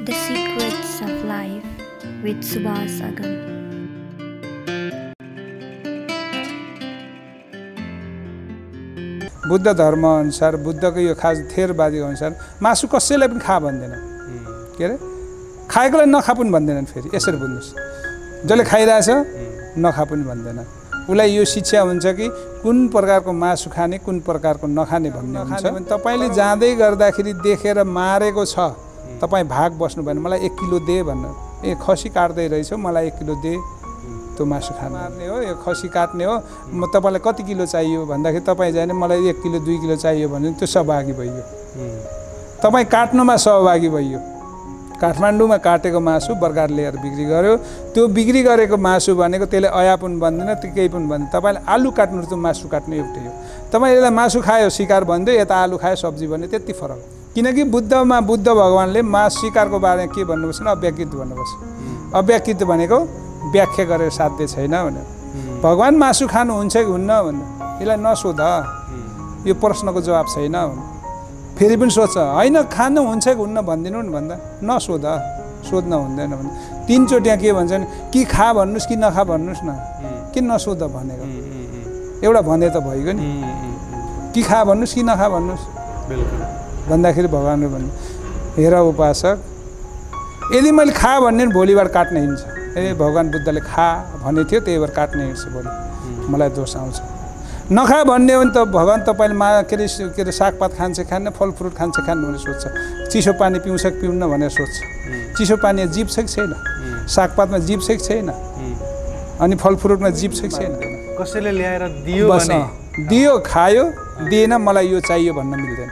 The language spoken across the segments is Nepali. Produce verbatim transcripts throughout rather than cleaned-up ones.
The Secrets of Life with Subhas Agam. Buddha धर्म अनुसार बुद्धको यो खास थेरवादी अनुसार मासु कसैलाई पनि खा भन्दैन के अरे खाएकोलाई नखा पनि भन्दैनन् फेरि यसरी बुझ्नुस् जसले खाइरहेछ नखा पनि भन्दैन उसलाई यो शिक्षा हुन्छ कि कुन प्रकारको मासु खाने कुन प्रकारको नखाने भन्ने हुन्छ तपाईले जाँदै गर्दाखेरि देखेर मारेको छ तपाई भाग बस्नु भएन मलाई एक किलो दे भन्न ए खसी काट्दै रहेछ मलाई एक किलो दे त्यो मासु खान मार्ने हो यो खसी काट्ने हो म तपाईलाई कति किलो चाहियो भन्दाखेरि तपाई जाने मलाई एक किलो दुई किलो चाहियो भने त्यो सहभागी भइयो तपाई काट्नुमा सहभागी भइयो काठमाडौँमा काटेको मासु बर्गार ल्याएर बिक्री गर्यो त्यो बिक्री गरेको मासु भनेको त्यसले अया पनि बन्दैन त्यो केही पनि बन्दैन तपाईले आलु काट्नु र त्यो मासु काट्नु एउटै हो तपाईले यसलाई मासु खायो शिकार भन्दै यता आलु खायो सब्जी भन्ने त्यति फरक किनकि बुद्धमा बुद्ध भगवानले मासु शिकारको बारेमा के भन्नुभएको छ अव्याकृत भन्नुभएको छ अव्याकृत भनेको व्याख्या गरेर साध्य छैन भनेर भगवान मासु खानु हुन्छ कि हुन्न भनेर यसलाई नसोध यो प्रश्नको जवाब छैन भने फेरि पनि सोध्छ हैन खानु हुन्छ कि हुन्न भनिदिनु नि भन्दा नसोध सोध्न हुँदैन भने तीनचोटि के भन्छन् कि खा भन्नुस् कि नखा भन्नुस् न किन नसोध भनेको एउटा भने त भइगयो नि कि खा भन्नुस् कि नखा भन्नुस् भन्दाखेरि भगवानले भन्नु हेर उपासक यदि मैले खा भन्ने भोलिबार काट्न हिँड्छ ए भगवान बुद्धले खा भने थियो त्यही भएर काट्ने हिँड्छ भोलि मलाई दोष आउँछ नखा भन्ने हो नि त भगवान तपाईँले मा के अरे के अरे सागपात खान्छ खान्न फलफ्रुट खान्छ खान्न भनेर सोध्छ चिसो पानी पिउँछ कि पिउन्न भनेर सोध्छ चिसो पानी जीव छ कि छैन सागपातमा जीव छ कि छैन अनि फलफ्रुटमा जीव छ कि छैन कसैले ल्याएर दियो भने दियो खायो दिएन मलाई यो चाहियो भन्न मिल्दैन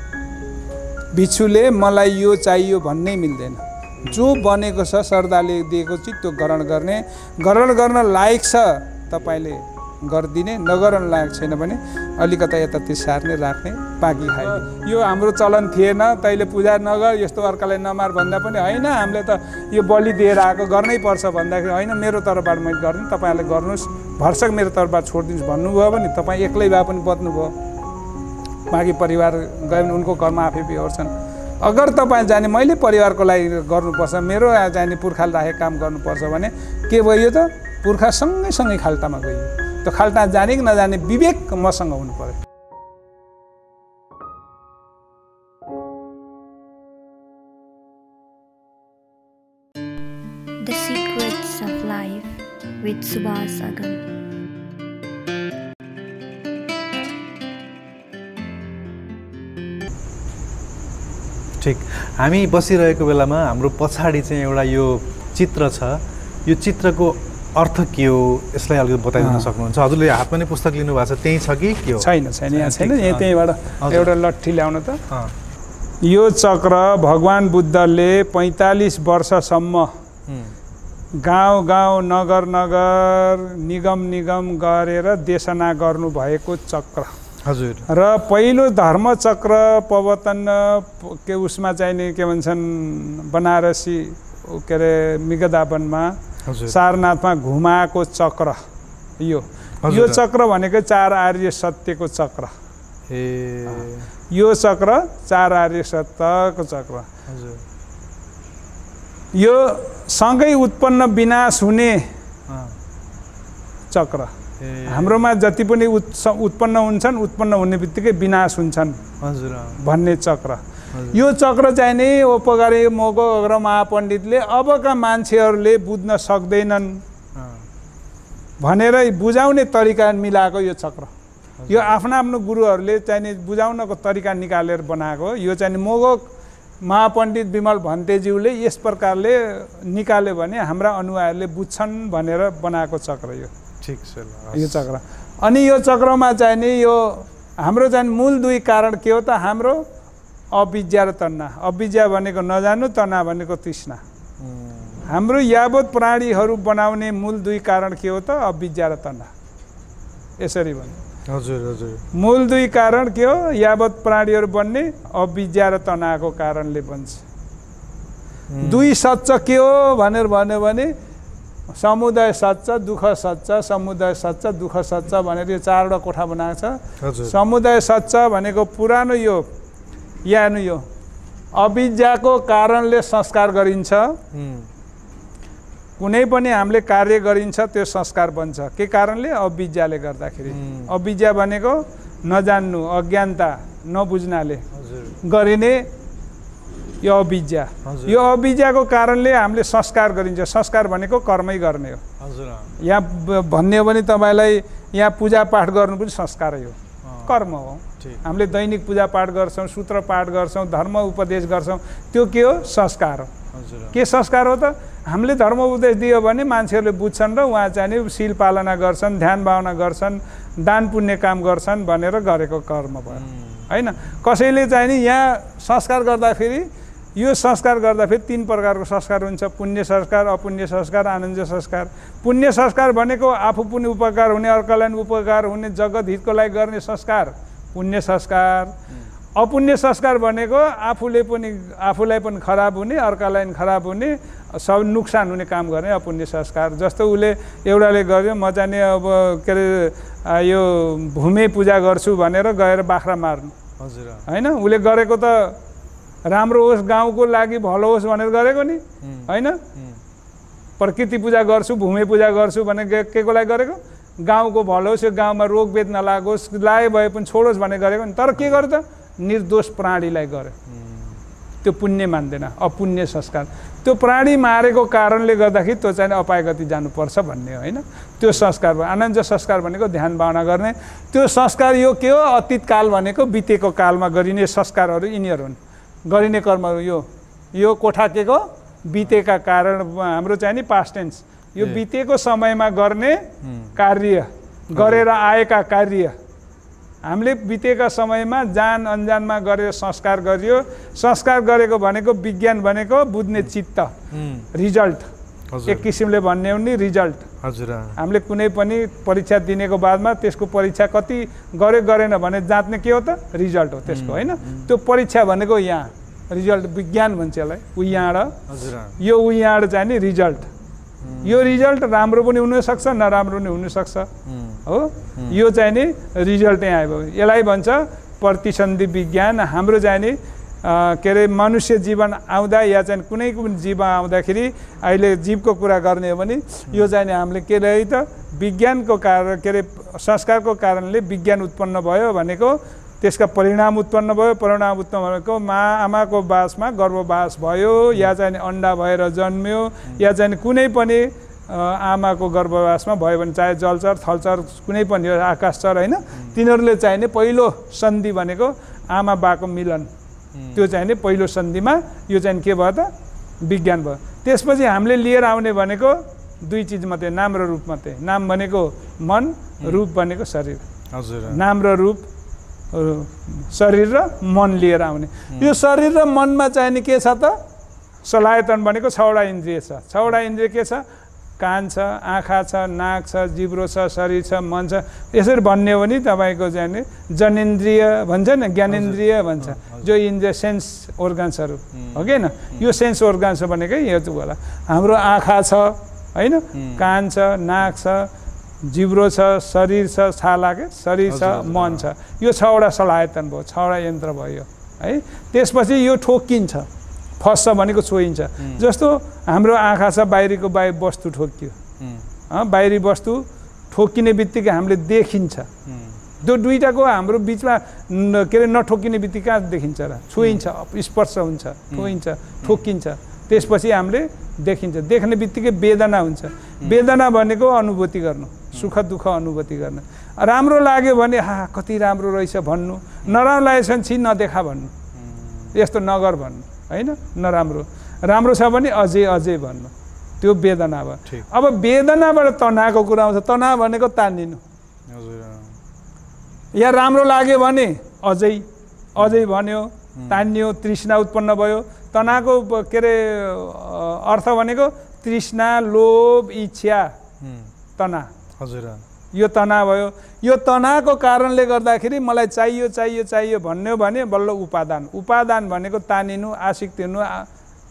भिक्षुले मलाई यो चाहियो भन्नै मिल्दैन जो बनेको छ श्रद्धाले दिएको चिज त्यो ग्रहण गर्ने ग्रहण गर्न लायक छ तपाईले गर्दिने नगर्न लायक छैन भने अलिकता यता तिसार्ने राख्ने पाकी खाइने यो हाम्रो चलन थिएन तैले पूजा नगर यस्तो अर्कालाई नमार भन्दा पनि हैन हामीले त यो बलि दिएर आएको गर्नै पर्छ भन्दाखेरि हैन मेरो तर्फबाट मैले गर्दिन तपाईहरुले गर्नुस् भरसक मेरो तर्फबाट छोड्दिनुस् भन्नुभयो भने तपाई एक्लै भए पनि बच्नुभयो बाँकी परिवार गए भने उनको कर्म आफै बिहोर्छन् अगर तपाईँ जाने मैले परिवारको लागि गर्नुपर्छ मेरो जाने पुर्खाले राखेको काम गर्नुपर्छ भने के भयो त पुर्खा सँगै सँगै खाल्टामा गयो त्यो खाल्टा जाने कि नजाने विवेक मसँग हुनु पर्यो The Secrets of Life with Subhas Agam. ठीक हामी बसिरहेको बेलामा हाम्रो पछाडी चाहिँ एउटा यो चित्र छ यो चित्रको अर्थ के हो यसलाई अलिकति बताइदिन सक्नुहुन्छ हजुरले हातमा नै पुस्तक लिनु भएको छ त्यही छ कि के हो छैन छैन यहाँ छैन यहाँ त्यहीबाट एउटा लट्ठी ल्याउन त यो चक्र भगवान बुद्धले पैंतालीस वर्षसम्म गाउँ गाउँ नगर नगर निगम निगम गरेर देशना गर्नु भएको चक्र हजुर र पहिलो धर्म चक्र प्रवर्तन के उसमा चाहिने के भन्छन् बनारसी के अरे मिगदावनमा सारनाथमा घुमाएको चक्र यो यो चक्र भनेको चार आर्य सत्यको चक्र ए यो चक्र चार आर्य सत्यको चक्र हजुर यो सँगै उत्पन्न विनाश हुने चक्र हाम्रोमा जति पनि उत्पन्न हुन्छन् उत्पन्न हुने बित्तिकै विनाश हुन्छन् हजुर भन्ने चक्र यो चक्र चाहिँ नि उपकारी मोगो अग्र महापण्डितले अबका मान्छेहरूले बुझ्न सक्दैनन् भनेर बुझाउने तरिका मिलाएको यो चक्र यो आफ्नो आफ्नो गुरुहरूले चाहिँ नि बुझाउनको तरिका निकालेर बनाएको यो चाहिँ मोगो महापण्डित विमल भन्तेज्यूले यस प्रकारले निकाल्यो भने हाम्रा अनुयायीहरूले बुझ्छन् भनेर बनाएको चक्र यो ठीक छ यो चक्र अनि यो चक्रमा चाहिँ नि यो हाम्रो चाहिँ मूल दुई कारण के हो त हाम्रो अविद्या र तन्ना अविद्या भनेको नजानु तन्ना भनेको तृष्णा हाम्रो यावत प्राणीहरू बनाउने मूल दुई कारण के हो त अविद्या र तन्ना यसरी भन्नु हजुर हजुर मूल दुई कारण के हो यावत प्राणीहरू बन्ने अविद्या र तन्नाको कारणले बन्छ दुई सच्च के हो भनेर भन्यो भने समुदाय सच्च दुःख सच्च समुदाय सच्च दुःख सच्च भनेर यो चारवटा कोठा बनाएको छ समुदाय सच्च भनेको पुरानो यो यानु यो अविद्याको कारणले संस्कार गरिन्छ। कुनै पनि हामीले कार्य गरिन्छ त्यो संस्कार बन्छ के कारणले अविद्याले गर्दाखेरि। अविद्या भनेको नजान्नु अज्ञानता नबुझ्नाले गरिने यो अविद्या। यो अविद्याको कारणले हामीले संस्कार गरिन्छ। संस्कार भनेको कर्मै गर्ने हो। यहाँ भन्ने हो भने तपाईँलाई यहाँ पूजापाठ गर्नु पनि संस्कारै हो, कर्म हो। हामीले दैनिक पूजापाठ गर्छौँ, सूत्र पाठ गर्छौँ, धर्म उपदेश गर्छौँ, त्यो के हो संस्कार हो। के संस्कार हो त? हामीले धर्म उपदेश दियो भने मान्छेहरूले बुझ्छन् र उहाँ चाहिँ नि शील पालना गर्छन्, ध्यान भावना गर्छन्, दान पुण्य काम गर्छन् भनेर गरेको कर्म भयो होइन। कसैले चाहिँ नि यहाँ संस्कार गर्दाखेरि यो संस्कार गर्दाखेरि तीन प्रकारको संस्कार हुन्छ, पुण्य संस्कार, अपुण्य संस्कार, आनन्द संस्कार। पुण्य संस्कार भनेको आफू पनि उपकार हुने, अर्कालाई उपकार हुने, जगत हितको लागि गर्ने संस्कार पुण्य संस्कार। अपुण्य संस्कार भनेको आफूले पनि आफूलाई पनि खराब हुने, अर्कालाई पनि खराब हुने, सब नोक्सान हुने काम गर्ने अपुण्य संस्कार। जस्तो उसले एउटाले गर्यो म जाने अब के अरे यो भूमि पूजा गर्छु भनेर गएर बाख्रा मार्नु हजुर होइन। उसले गरेको त राम्रो होस्, गाउँको लागि भलो होस् भनेर गरेको नि होइन। प्रकृति पूजा गर्छु, भूमि पूजा गर्छु भने के को लागि गरेको? गाउँको भलो होस्, यो गाउँमा रोग वेद नलागोस्, लाए भए पनि छोडोस् भनेर गरेको नि। तर के गर्यो त? निर्दोष प्राणीलाई गर्यो। त्यो पुण्य मान्दैन, अपुण्य संस्कार। त्यो प्राणी मारेको कारणले गर्दाखेरि त्यो चाहिँ अपायगति जानुपर्छ भन्ने होइन। त्यो संस्कार भयो। आनन्द संस्कार भनेको ध्यान भावना गर्ने त्यो संस्कार। यो के हो? अतीत काल भनेको बितेको कालमा गरिने संस्कारहरू यिनीहरू हुन्, गरिने कर्महरू। यो यो कोठा के को? बितेका कारण हाम्रो चाहिँ नि पास्ट टेन्स। यो बितेको समयमा गर्ने कार्य, गरेर आएका कार्य। हामीले बितेका समयमा जान अनजानमा गरेर संस्कार गरियो। संस्कार गरेको भनेको विज्ञान भनेको बुझ्ने चित्त, रिजल्ट। एक किसिमले भन्ने हो नि रिजल्ट। हजुर हामीले कुनै पनि परीक्षा दिनेको बादमा त्यसको परीक्षा कति गरे गरेन भने जाँच्ने के हो त? रिजल्ट हो त्यसको होइन। त्यो परीक्षा भनेको यहाँ रिजल्ट विज्ञान भन्छ यसलाई। उयाँड यो उयाँड चाहिँ नि रिजल्ट। यो रिजल्ट राम्रो पनि हुनसक्छ, नराम्रो पनि हुनसक्छ हो। यो चाहिँ नि रिजल्ट यहाँ आयो। यसलाई भन्छ प्रतिसन्धि विज्ञान। हाम्रो चाहिँ नि के अरे मनुष्य जीवन आउँदा या चाहिँ कुनै पनि जीव आउँदाखेरि अहिले जीवको कुरा गर्ने हो भने यो चाहिँ नि हामीले के अरे त विज्ञानको कारण के अरे संस्कारको कारणले विज्ञान उत्पन्न भयो भनेको त्यसका परिणाम उत्पन्न भयो। परिणाम उत्पन्न भनेको मा आमाको बासमा गर्भवास भयो या चाहिँ अन्डा भएर जन्मियो या चाहिँ कुनै पनि आमाको गर्भवासमा भयो भने चाहे जलचर थलचर कुनै पनि आकाशचर होइन। तिनीहरूले चाहिँ नि पहिलो सन्धि भनेको आमा बाको मिलन, त्यो चाहिँ नि पहिलो सन्धिमा यो चाहिँ के भयो त? विज्ञान भयो। त्यसपछि हामीले लिएर आउने भनेको दुई चिज मात्रै, नाम र रूप मात्रै। नाम भनेको मन, रूप भनेको शरीर। हजुर नाम र रूप, शरीर र मन लिएर आउने। यो शरीर र मनमा चाहिने के छ त? सलायतन भनेको छवटा इन्द्रिय छ। छवटा इन्द्रिय के छ? कान छ, आँखा छ, नाक छ, जिब्रो छ, शरीर छ, मन छ। यसरी भन्ने हो भने तपाईँको चाहिँ जनेन्द्रिय भन्छ नि, ज्ञानेन्द्रिय भन्छ, जो इन्द्रिय सेन्स अर्गान्सहरू हो कि होइन। यो सेन्स अर्गान्स भनेकै यो होला। हाम्रो आँखा छ होइन, कान छ, नाक छ, जिब्रो छ, शरीर छ, छाला के शरीर छ, मन छ। यो छवटा सलायतन भयो, छवटा यन्त्र भयो है। त्यसपछि यो ठोकिन्छ, फस्छ भनेको छोइन्छ। जस्तो हाम्रो आँखा छ, बाहिरीको बाहिर वस्तु ठोकियो, बाहिरी वस्तु ठोकिने बित्तिकै हामीले देखिन्छ। त्यो दुईटाको हाम्रो बिचमा के अरे नठोकिने बित्तिकै कहाँ देखिन्छ र? छोइन्छ, स्पर्श हुन्छ, ठोइन्छ, ठोकिन्छ। त्यसपछि हामीले देखिन्छ। देख्ने बित्तिकै वेदना हुन्छ। वेदना भनेको अनुभूति गर्नु, सुख दुःख अनुभूति गर्न। राम्रो लाग्यो भने हा कति राम्रो रहेछ भन्नु, नराम्रो लागेछ भने छि नदेखा भन्नु, यस्तो नगर भन्नु होइन। नराम्रो राम्रो छ भने अझै अझै भन्नु, त्यो वेदना भयो। अब वेदनाबाट तनावको कुरा आउँछ। तनाव भनेको तानिनु। या राम्रो लाग्यो भने अझै अझै भन्यो, तानियो, तृष्णा उत्पन्न भयो। तनावको के अरे अर्थ भनेको तृष्णा, लोभ, इच्छा, तना। हजुर यो तनाव भयो। यो तनावको कारणले गर्दाखेरि मलाई चाहियो चाहियो चाहियो भन्ने हो भने बल्ल उपादान। उपादान भनेको तानिनु, आसक्ति हुनु,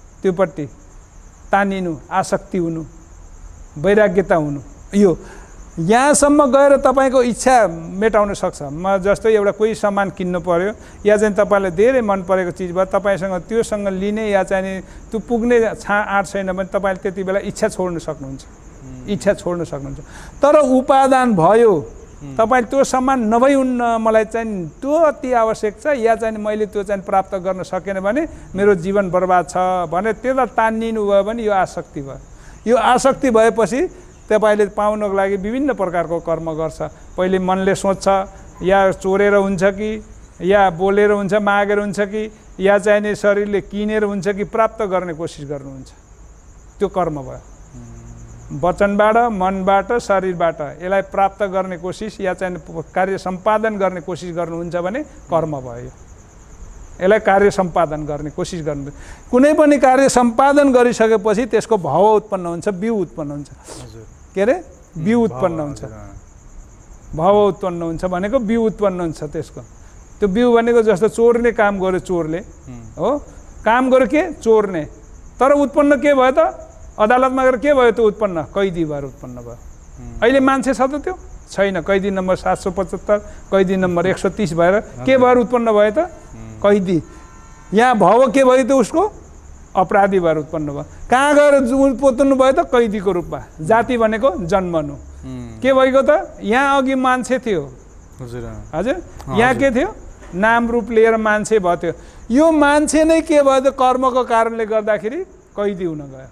त्योपट्टि तानिनु, आसक्ति हुनु, वैराग्यता हुनु। यो यहाँसम्म गएर तपाईँको इच्छा मेटाउन सक्छ। म जस्तो एउटा कोही सामान किन्नु पर्यो या चाहिँ तपाईँलाई धेरै मन परेको चिज भयो, तपाईँसँग त्योसँग लिने या चाहिँ त्यो पुग्ने छा आँट छैन भने तपाईँले त्यति बेला इच्छा छोड्न सक्नुहुन्छ, इच्छा छोड्न सक्नुहुन्छ। तर उपादान भयो, तपाईँ त्यो सामान नभइउन्न मलाई चाहिँ त्यो अति आवश्यक छ या चाहिँ मैले त्यो चाहिँ प्राप्त गर्न सकेन भने मेरो जीवन बर्बाद छ भने त्यसलाई तानिनु भयो भने यो आसक्ति भयो। यो आसक्ति भएपछि तपाईँले पाउनको लागि विभिन्न प्रकारको कर्म गर्छ। पहिले मनले सोच्छ या चोरेर हुन्छ कि या बोलेर हुन्छ, मागेर हुन्छ कि या चाहिने शरीरले किनेर हुन्छ कि प्राप्त गर्ने कोसिस गर्नुहुन्छ। त्यो कर्म भयो। वचनबाट, मनबाट, शरीरबाट यसलाई प्राप्त गर्ने कोसिस या चाहिँ कार्य सम्पादन गर्ने कोसिस गर्नुहुन्छ भने कर्म भयो। यसलाई कार्य सम्पादन गर्ने कोसिस गर्नु। कुनै पनि कार्य सम्पादन गरिसकेपछि त्यसको भाव उत्पन्न हुन्छ, बिउ उत्पन्न हुन्छ। के अरे बिउ उत्पन्न हुन्छ, भाव उत्पन्न हुन्छ भनेको बिउ उत्पन्न हुन्छ त्यसको। त्यो बिउ भनेको जस्तो चोर्ने काम गर्यो चोरले, हो काम गर्यो के चोर्ने, तर उत्पन्न के भयो त अदालतमा गएर के भयो त्यो उत्पन्न कैदी भएर उत्पन्न भयो। अहिले मान्छे छ त त्यो छैन। कैदी नम्बर सात सौ पचहत्तर, कैदी नम्बर एक सौ तिस भएर के भएर उत्पन्न भयो त कैदी। यहाँ भाव के भयो त उसको अपराधी भएर उत्पन्न भयो। कहाँ गएर उत्पन्न भयो त कैदीको रूपमा। जाति भनेको जन्मनु। के भएको त यहाँ अघि मान्छे थियो, हजुर हजुर यहाँ के थियो नाम रूप लिएर मान्छे भयो थियो। यो मान्छे नै के भयो त कर्मको कारणले गर्दाखेरि कैदी हुन गयो।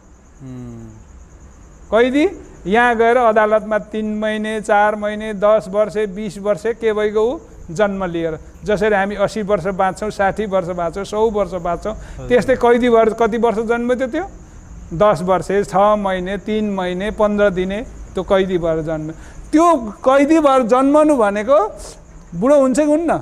कैदी यहाँ गएर अदालतमा तीन महिने चार महिने दस वर्ष बीस वर्ष के भइगयो जन्म लिएर। जसरी हामी अस्सी वर्ष बाँच्छौँ, साठी वर्ष बाँच्छौँ, सौ वर्ष बाँच्छौँ, त्यस्तै कैदी भएर कति वर्ष जन्म थियो त्यो दस वर्ष छ महिने तीन महिने पन्ध्र दिने त्यो कैदी भएर जन्म। त्यो कैदी भएर जन्मनु भनेको बुढो हुन्छ कि हुन्न?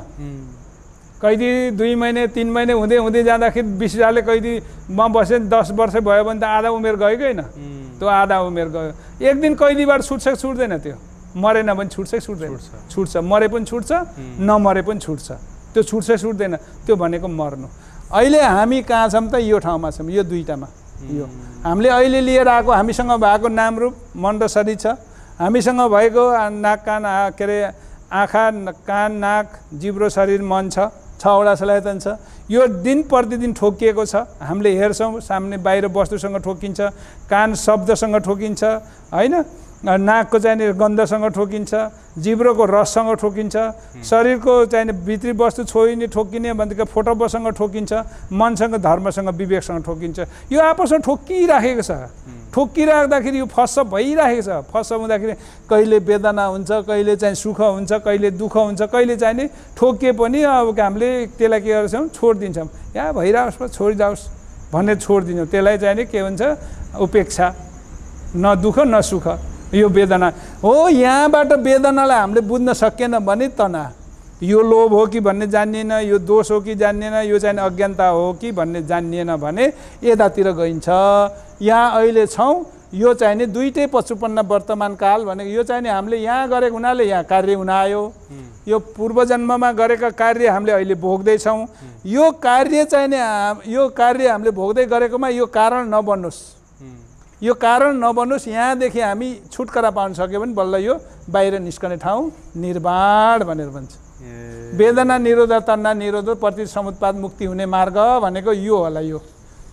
कैदी दुई महिने तीन महिने हुँदै हुँदै जाँदाखेरि बिस सालले कैदीमा बसे दस वर्ष भयो भने त आधा उमेर गयो कि होइन? त्यो आधा उमेर गयो। एक दिन कैदीबाट छुट्छ कि छुट्दैन? त्यो मरेन भने छुट्छ कि छुट्दैन? छुट्छ। मरे पनि छुट्छ, नमरे पनि छुट्छ। त्यो छुट्छ छुट्दैन त्यो भनेको मर्नु। अहिले हामी कहाँ छौँ त? यो ठाउँमा छौँ, यो दुईटामा। यो हामीले अहिले लिएर आएको हामीसँग भएको नाम रूप मन र शरीर छ। हामीसँग भएको नाक कान के अरे आँखा कान नाक जिब्रो शरीर मन छ, छवटा सलायतन छ। यो दिन प्रतिदिन ठोकिएको छ। हामीले हेर्छौँ सामने बाहिर वस्तुसँग ठोकिन्छ, कान शब्दसँग ठोकिन्छ होइन, नाकको चाहिने गन्धसँग ठोकिन्छ, जिब्रोको रससँग ठोकिन्छ, शरीरको चाहिने भित्री वस्तु छोइने ठोकिने भनेको फोटोसँग ठोकिन्छ, मनसँग धर्मसँग विवेकसँग ठोकिन्छ। यो आपसमा ठोकिराखेको छ। ठोकिराख्दाखेरि यो फस्स भइराखेको छ। फस्स हुँदाखेरि कहिले वेदना हुन्छ, कहिले चाहिँ सुख हुन्छ, कहिले दुःख हुन्छ, कहिले चाहिने ठोकिए पनि अब हामीले त्यसलाई के गर्छौँ छोडिदिन्छौँ। या भइरहोस् छोडिजाओस् भनेर छोडिदिन्छौँ। त्यसलाई चाहिने के हुन्छ उपेक्षा, न दुःख न सुख, यो वेदना हो। यहाँबाट वेदनालाई हामीले बुझ्न सकेन भने तनाव, यो लोभ हो कि भन्ने जानिएन, यो दोष हो कि जानिएन, यो चाहिँ अज्ञानता हो कि भन्ने जानिएन भने यतातिर गइन्छ। यहाँ अहिले छौँ, यो चाहिने दुईटै पशुपन्न वर्तमान काल भनेको यो चाहिने हामीले यहाँ गरेको हुनाले यहाँ कार्य हुन आयो। यो पूर्व जन्ममा गरेका कार्य हामीले अहिले भोग्दैछौँ। यो कार्य चाहिने यो कार्य हामीले भोग्दै गरेकोमा यो कारण नबन्नुहोस्, यो कारण नबन्नुहोस्। यहाँदेखि हामी छुटकारा पाउन सक्यो भने बल्ल यो बाहिर निस्कने ठाउँ निर्वाण भनेर भन्छ। वेदना निरोध तन्ना निरोध प्रति समुत्पाद मुक्ति हुने मार्ग भनेको यो होला। यो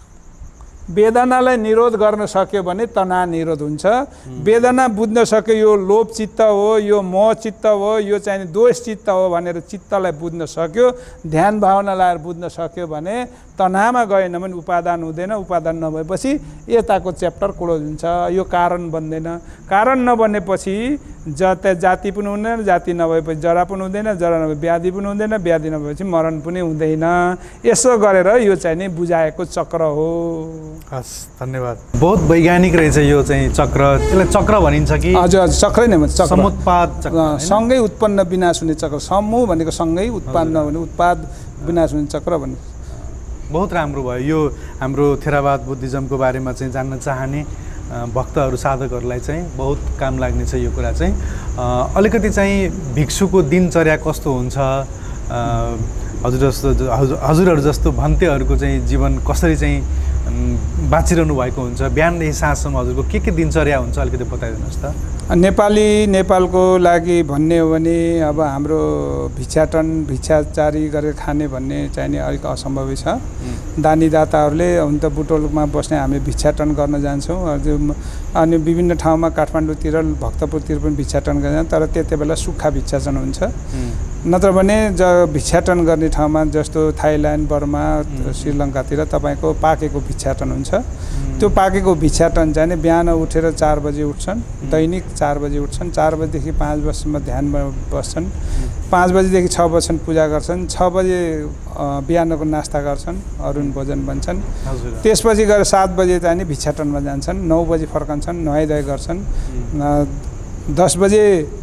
वेदनालाई निरोध गर्न सक्यो भने तनाव निरोध हुन्छ। वेदना बुझ्न सक्यो यो लोभ चित्त हो, यो मोह चित्त हो, यो चाहिँ दोष चित्त हो भनेर चित्तलाई बुझ्न सक्यो, ध्यान भावना लाएर बुझ्न सक्यो भने तनावमा गएन भने उपादान हुँदैन। उपादान नभएपछि यताको च्याप्टर क्लोज हुन्छ। यो कारण बन्दैन। कारण नबनेपछि जता जाति पनि हुँदैन, जाति नभएपछि जरा पनि हुँदैन, जरा नभए व्याधि पनि हुँदैन, व्याधि नभएपछि मरण पनि हुँदैन। यसो गरेर यो चाहिँ नि बुझाएको चक्र हो। हस्, धन्यवाद। बहुत वैज्ञानिक रहेछ यो चाहिँ चक्र। यसलाई चक्र भनिन्छ कि? हजुर हजुर चक्रै नै भन्छ। समुत्पाद चक्र, सँगै उत्पन्न विनाश हुने चक्र। समूह भनेको सँगै उत्पन्न हुने, उत्पाद विनाश हुने चक्र भन्ने। बहुत राम्रो भयो। यो हाम्रो थेरावाद बुद्धिज्मको बारेमा चाहिँ जान्न चाहने भक्तहरू साधकहरूलाई चाहिँ बहुत काम लाग्ने छ यो कुरा चाहिँ। अलिकति चाहिँ भिक्षुको दिनचर्या कस्तो हुन्छ, हजुर जस्तो हजुरहरू जस्तो भन्तेहरूको चाहिँ जीवन कसरी चाहिँ बाँचिरहनु भएको हुन्छ बिहानदेखि साँझसम्म हजुरको के के दिनचर्या हुन्छ अलिकति बताइदिनुहोस् त नेपाली नेपालको लागि भन्ने हो भने अब हाम्रो भिक्षाटन भिक्षाचारी गरेर खाने भन्ने चाहिने अलिक असम्भवै छ दानीदाताहरूले हुन त बुटोलमा बस्ने हामी भिक्षाटन गर्न जान्छौँ अनि विभिन्न ठाउँमा काठमाडौँतिर भक्तपुरतिर पनि भिक्षाटन गर्न तर त्यति बेला सुक्खा भिक्षाटन हुन्छ नत्र भने ज भिक्षाटन गर्ने ठाउँमा जस्तो थाइल्यान्ड बर्मा श्रीलङ्कातिर तपाईँको पाकेको भिक्षाटन हुन्छ त्यो पाकेको भिक्षाटन चाहिँ बिहान उठेर चार बजे उठ्छन् दैनिक चार बजे उठ्छन् चार बजेदेखि पाँच बजीसम्म ध्यानमा बस्छन् पाँच बजीदेखि छ बजीसम्म पूजा गर्छन् छ बजे बिहानको नास्ता गर्छन् अरुण भोजन बन्छन् त्यसपछि गएर सात बजे चाहिँ भिक्षाटनमा जान्छन् नौ बजी फर्कन्छन् नुहाइधुवाइ गर्छन् दस बजे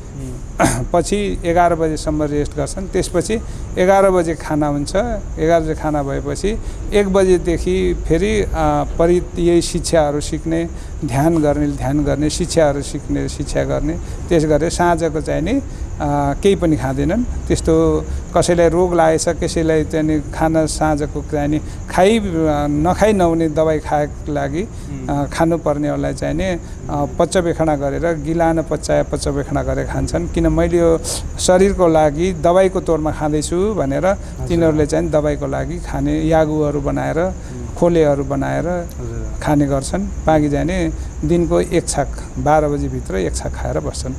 पछि एघार बजेसम्म रेस्ट गर्छन् त्यसपछि एघार बजे खाना हुन्छ एघार बजे खाना भएपछि एक बजेदेखि फेरि परि यही शिक्षाहरू सिक्ने ध्यान गर्ने ध्यान गर्ने शिक्षाहरू सिक्ने शिक्षा गर्ने त्यस गरे साँझको चाहिँ नि केही पनि खाँदैनन् त्यस्तो कसैलाई रोग लागेछ कसैलाई चाहिँ खाना साँझको चाहिँ नि खाइ नखाइ नहुने दबाई खाएको लागि खानुपर्नेहरूलाई चाहिँ नि पच्चबेखडा गरेर गिलान पचाए पच्चबेखडा गरेर खान्छन् किन मैले यो शरीरको लागि दबाईको तौरमा खाँदैछु भनेर तिनीहरूले चाहिँ दबाईको लागि खाने यागुहरू बनाएर खोलेहरू बनाएर खाने गर्छन् बाँकी जाने दिनको एक छाक बाह्र बजीभित्र एक छाक खाएर बस्छन्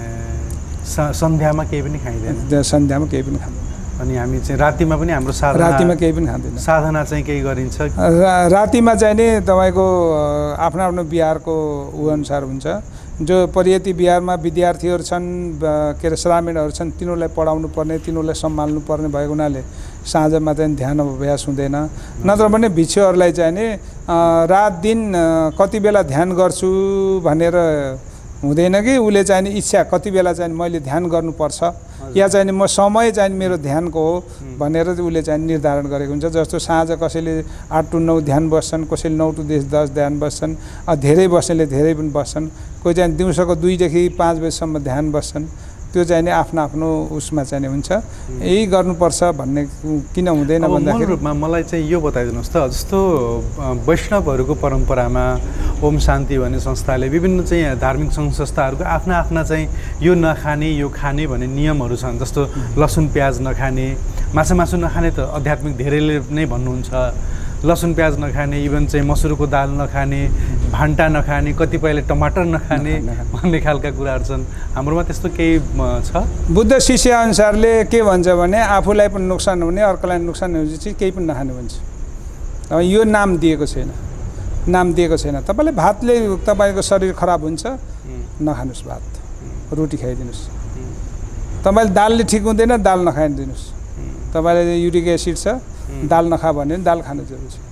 सन्ध्यामा केही पनि खाइँदैन सन्ध्यामा केही पनि खाँदैन अनि हामी चाहिँ रातिमा पनि हाम्रो साधना रातिमा केही पनि खाँदैन साधना चाहिँ केही गरिन्छ रातिमा चाहिँ नि तपाईँको आफ्नो आफ्नो बिहारको ऊ अनुसार हुन्छ जो परियति बिहारमा विद्यार्थीहरू छन् के अरे श्रामीणहरू छन् तिनीहरूलाई पढाउनु पर्ने तिनीहरूलाई सम्हाल्नु पर्ने भएको हुनाले साँझमा चाहिँ ध्यान अभ्यास हुँदैन नत्र भने भिक्षुहरूलाई चाहिँ नि रात दिन कति बेला ध्यान गर्छु भनेर हुँदैन कि उसले चाहिँ नि इच्छा कति बेला चाहिँ मैले ध्यान गर्नुपर्छ या चाहिँ म समय चाहिँ मेरो ध्यानको हो भनेर उसले चाहिँ निर्धारण गरेको हुन्छ जस्तो साँझ कसैले आठ टु नौ ध्यान बस्छन् कसैले नौ टु दस ध्यान बस्छन् धेरै बस्नेले धेरै पनि बस्छन् कोही चाहिँ दिउँसोको दुईदेखि पाँच बजीसम्म ध्यान बस्छन् त्यो चाहिँ नि आफ्नो आफ्नो उसमा चाहिँ हुन्छ यही गर्नुपर्छ भन्ने किन हुँदैन भन्दाखेरि मूल रूपमा मलाई चाहिँ यो बताइदिनुहोस् त जस्तो वैष्णवहरूको परम्परामा ओम शान्ति भन्ने संस्थाले विभिन्न चाहिँ धार्मिक सङ्घ संस्थाहरूको आफ्ना आफ्ना चाहिँ यो नखाने यो खाने भन्ने नियमहरू छन् जस्तो लसुन प्याज नखाने माछा मासु नखाने त आध्यात्मिक धेरैले नै भन्नुहुन्छ लसुन प्याज नखाने इभन चाहिँ मसुरको दाल नखाने भान्टा नखाने कतिपयले टमाटर नखाने भन्ने खालका कुराहरू छन् हाम्रोमा त्यस्तो केही छ बुद्ध शिष्य अनुसारले के भन्छ भने आफूलाई पनि नोक्सान हुने अर्कोलाई नोक्सान हुने चाहिँ केही पनि नखाने भन्छ अब यो नाम दिएको छैन नाम दिएको छैन तपाईँले भातले तपाईँको शरीर खराब हुन्छ नखानुहोस् भात रोटी खाइदिनुहोस् तपाईँले दालले ठिक हुँदैन दाल नखाइदिनुहोस् तपाईँले युरिक एसिड छ दाल नखा भन्यो भने दाल खानु जरुरी छ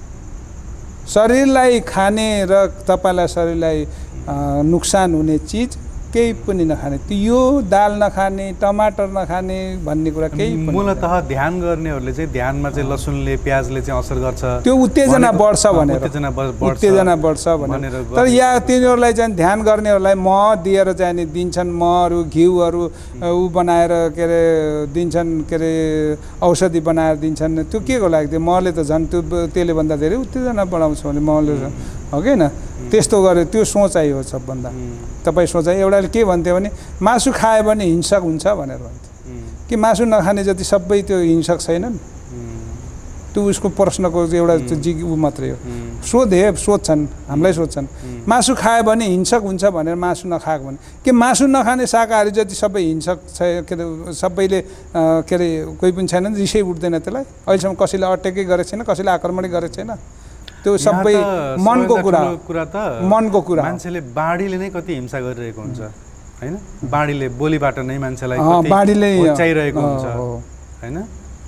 शरीरलाई खाने र तपाईँलाई शरीरलाई नुक्सान हुने चिज केही पनि नखाने यो दाल नखाने टमाटर नखाने भन्ने कुरा केही मूलतः ध्यान गर्नेहरूले चाहिँ ध्यानमा चाहिँ लसुनले प्याजले चाहिँ असर गर्छ त्यो उत्तेजना बढ्छ भनेर उत्तेजना बढ्छ भनेर तर या तिनीहरूलाई चाहिँ ध्यान गर्नेहरूलाई मह दिएर चाहिँ नि दिन्छन् महहरू घिउहरू ऊ बनाएर के अरे दिन्छन् के अरे औषधि बनाएर दिन्छन् त्यो के को लागि त्यो महले त झन् त्यो त्यसले भन्दा धेरै उत्तेजना बढाउँछ भने महले हो कि होइन त्यस्तो गरे त्यो सोचाइ हो सबभन्दा तपाईँ सोचाइ एउटाले के भन्थ्यो भने मासु खायो भने हिंसक हुन्छ भनेर भन्थ्यो कि मासु नखाने जति सबै त्यो हिंसक छैनन् त्यो उसको प्रश्नको एउटा जिग ऊ मात्रै हो सोधे सोध्छन् हामीलाई सोध्छन् मासु खायो भने हिंसक हुन्छ भनेर मासु नखाएको भने के मासु नखाने शाकाहारी जति सबै हिंसक छ के अरे सबैले के अरे कोही पनि छैन रिसै उठ्दैन त्यसलाई अहिलेसम्म कसैले अट्याकै गरेको छैन कसैले आक्रमणै गरेको छैन त्यो सबै मनको कुरा कुरा त मनको कुरा मान्छेले बाढीले नै कति हिंसा गरिरहेको हुन्छ हैन बाढीले बोलीबाट नै मान्छेलाई कति बाढीले चाहिरहेको हुन्छ हैन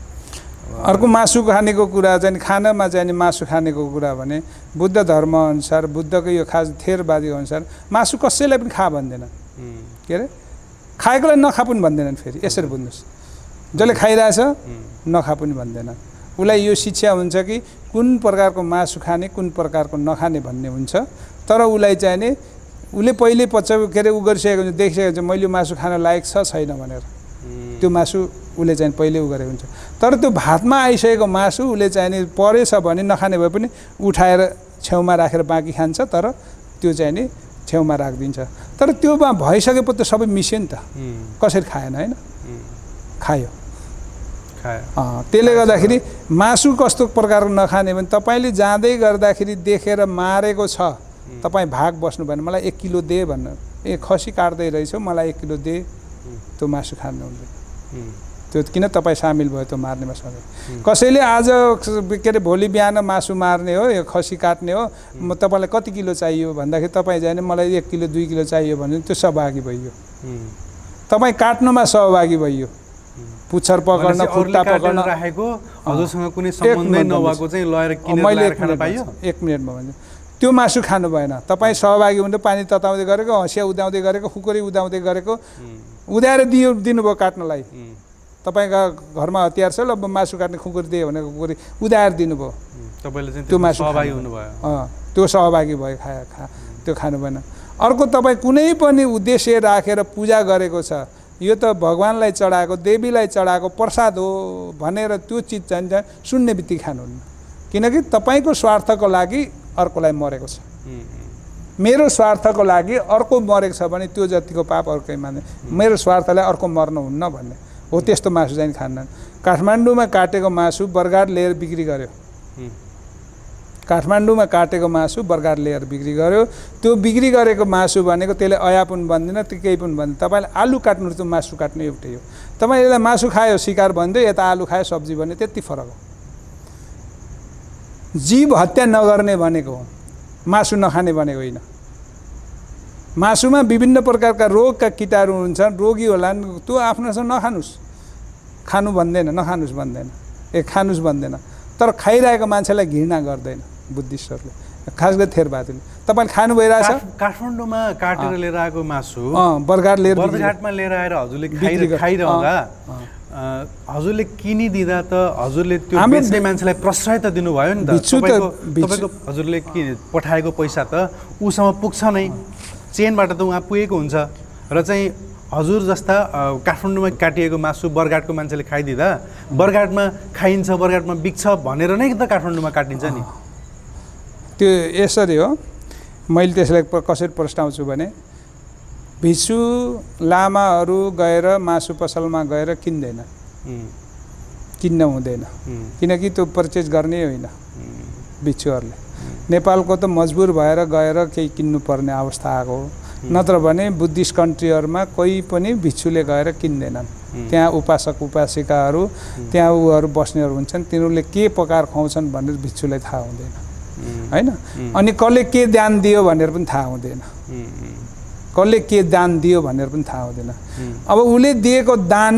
अर्को मासु खानेको कुरा चाहिँ खानामा चाहिँ मासु खानेको कुरा भने बुद्ध धर्म अनुसार बुद्धको यो खास थेरवादी अनुसार मासु कसैलाई पनि खा भन्दैन के अरे खाएकोलाई नखा पनि भन्दैनन् फेरि यसरी बुझ्नुहोस् जसले खाइरहेछ नखा पनि भन्दैन उसलाई यो शिक्षा हुन्छ कि कुन प्रकारको मासु खाने कुन प्रकारको नखाने भन्ने हुन्छ तर उसलाई चाहिँ नि उसले पहिले पछि के अरे उ गरिसकेको हुन्छ देखिसकेको हुन्छ मैले मासु खान लायक छ छैन भनेर त्यो मासु उसले चाहिँ पहिले उ गरेको हुन्छ तर त्यो भातमा आइसकेको मासु उसले चाहिँ नि परेछ भने नखाने भए पनि उठाएर छेउमा राखेर बाँकी खान्छ तर त्यो चाहिँ नि छेउमा राखिदिन्छ तर त्योमा भइसकेपछि त सबै मिस्यो नि त कसरी खाएन होइन खायो त्यसले गर्दाखेरि मासु कस्तो प्रकारको नखाने भने तपाईँले जाँदै गर्दाखेरि देखेर मारेको छ तपाईँ भाग बस्नु भएन मलाई एक किलो दे भन्नु ए खसी काट्दै रहेछौ मलाई एक किलो दे त्यो मासु खानु हुँदैन त्यो किन तपाईँ सामेल भयो त्यो मार्नेमा सधैँ कसैले आज के अरे भोलि बिहान मासु मार्ने हो यो खसी काट्ने हो म तपाईँलाई कति किलो चाहियो भन्दाखेरि तपाईँ जाने मलाई एक किलो दुई किलो चाहियो भने त्यो सहभागी भइयो तपाईँ काट्नुमा सहभागी भइयो पुच्छर पकड्न खुट्टा पकड्न राखेको हजुरसँग कुनै सम्बन्धै नभएको चाहिँ लएर किनेर ल्याएर खान पाइयो एक मिनटमा भन्छु त्यो मासु खानु भएन तपाईँ सहभागी हुँदै पानी तताउँदै गरेको हँसिया उदाउँदै गरेको खुकुरी उदाउँदै गरेको उदाएर दियो दिनुभयो काट्नलाई तपाईँका घरमा हतियार छ ल मासु काट्ने खुकुरी दियो भनेको खुकुरी उदाएर दिनुभयो तपाईँले चाहिँ त्यो मासु सहभागी हुनुभयो अँ त्यो सहभागी भयो खा खा त्यो खानु भएन अर्को तपाईँ कुनै पनि उद्देश्य राखेर पूजा गरेको छ यो त भगवान्लाई चढाएको देवीलाई चढाएको प्रसाद हो भनेर त्यो चिज चाहिँ सुन्ने बित्तिकै खानुहुन्न किनकि तपाईँको स्वार्थको लागि अर्कोलाई मरेको छ मेरो स्वार्थको लागि अर्को मरेको छ भने त्यो जतिको पाप अर्कै माने मेरो स्वार्थलाई अर्को मर्नु हुन्न भन्ने हो त्यस्तो मासु चाहिँ खान्न काठमाडौँमा काटेको मासु बर्गाड लिएर बिक्री गर्यो काठमाडौँमा काटेको मासु बर्गाड लिएर बिक्री गर्यो त्यो बिक्री गरेको मासु भनेको त्यसले अया पनि बन्दैन त्यो केही पनि बन्दैन तपाईँले आलु काट्नु त्यो मासु काट्नु एउटै हो तपाईँ यसलाई मासु खायो शिकार भन्दै यता आलु खायो सब्जी भन्यो त्यति फरक हो जीव हत्या नगर्ने भनेको हो मासु नखाने भनेको होइन मासुमा विभिन्न प्रकारका रोगका कीटाणु हुन्छन् रोगी होलान् त्यो आफ्नोसँग नखानुस् खानु भन्दैन नखानुस् भन्दैन ए खानुस् भन्दैन तर खाइरहेको मान्छेलाई घृणा गर्दैन बुद्धिस्टहरूले खास गरी थेरवादीले तपाईँले खानु भइरहेछ काठमाडौँमा काटेर लिएर आएको मासु बर्गाड लिएर बर्गाडमा लिएर आएर हजुरले खाइरहँदा हजुरले किनिदिँदा त हजुरले त्यो बेच्ने मान्छेलाई प्रश्रय त दिनुभयो नि त तपाईँको हजुरले कि पठाएको पैसा त उसँग पुग्छ नै चेनबाट त उहाँ पुगेको हुन्छ र चाहिँ हजुर जस्ता काठमाडौँमा काटिएको मासु बर्गाडको मान्छेले खाइदिँदा बर्गाडमा खाइन्छ बर्गाडमा बिक्छ भनेर नै त काठमाडौँमा काटिन्छ नि त्यो यसरी हो मैले त्यसलाई कसरी प्रस्ताउँछु भने भिक्षु लामाहरू गएर मासु पसलमा गएर किन्दैन किन्न हुँदैन किनकि त्यो पर्चेज गर्ने होइन भिक्षुहरूले नेपालको त मजबुर भएर गएर केही किन्नुपर्ने अवस्था आएको हो नत्र भने बुद्धिस्ट कन्ट्रीहरूमा कोही पनि भिक्षुले गएर किन्दैनन् त्यहाँ उपासक उपासिकाहरू त्यहाँ उहरू बस्नेहरू हुन्छन् तिनीहरूले के पकाएर खुवाउँछन् भनेर भिक्षुलाई थाहा हुँदैन होइन अनि कसले के दान दियो भनेर पनि थाहा हुँदैन कसले के दान दियो भनेर पनि थाहा हुँदैन अब उसले दिएको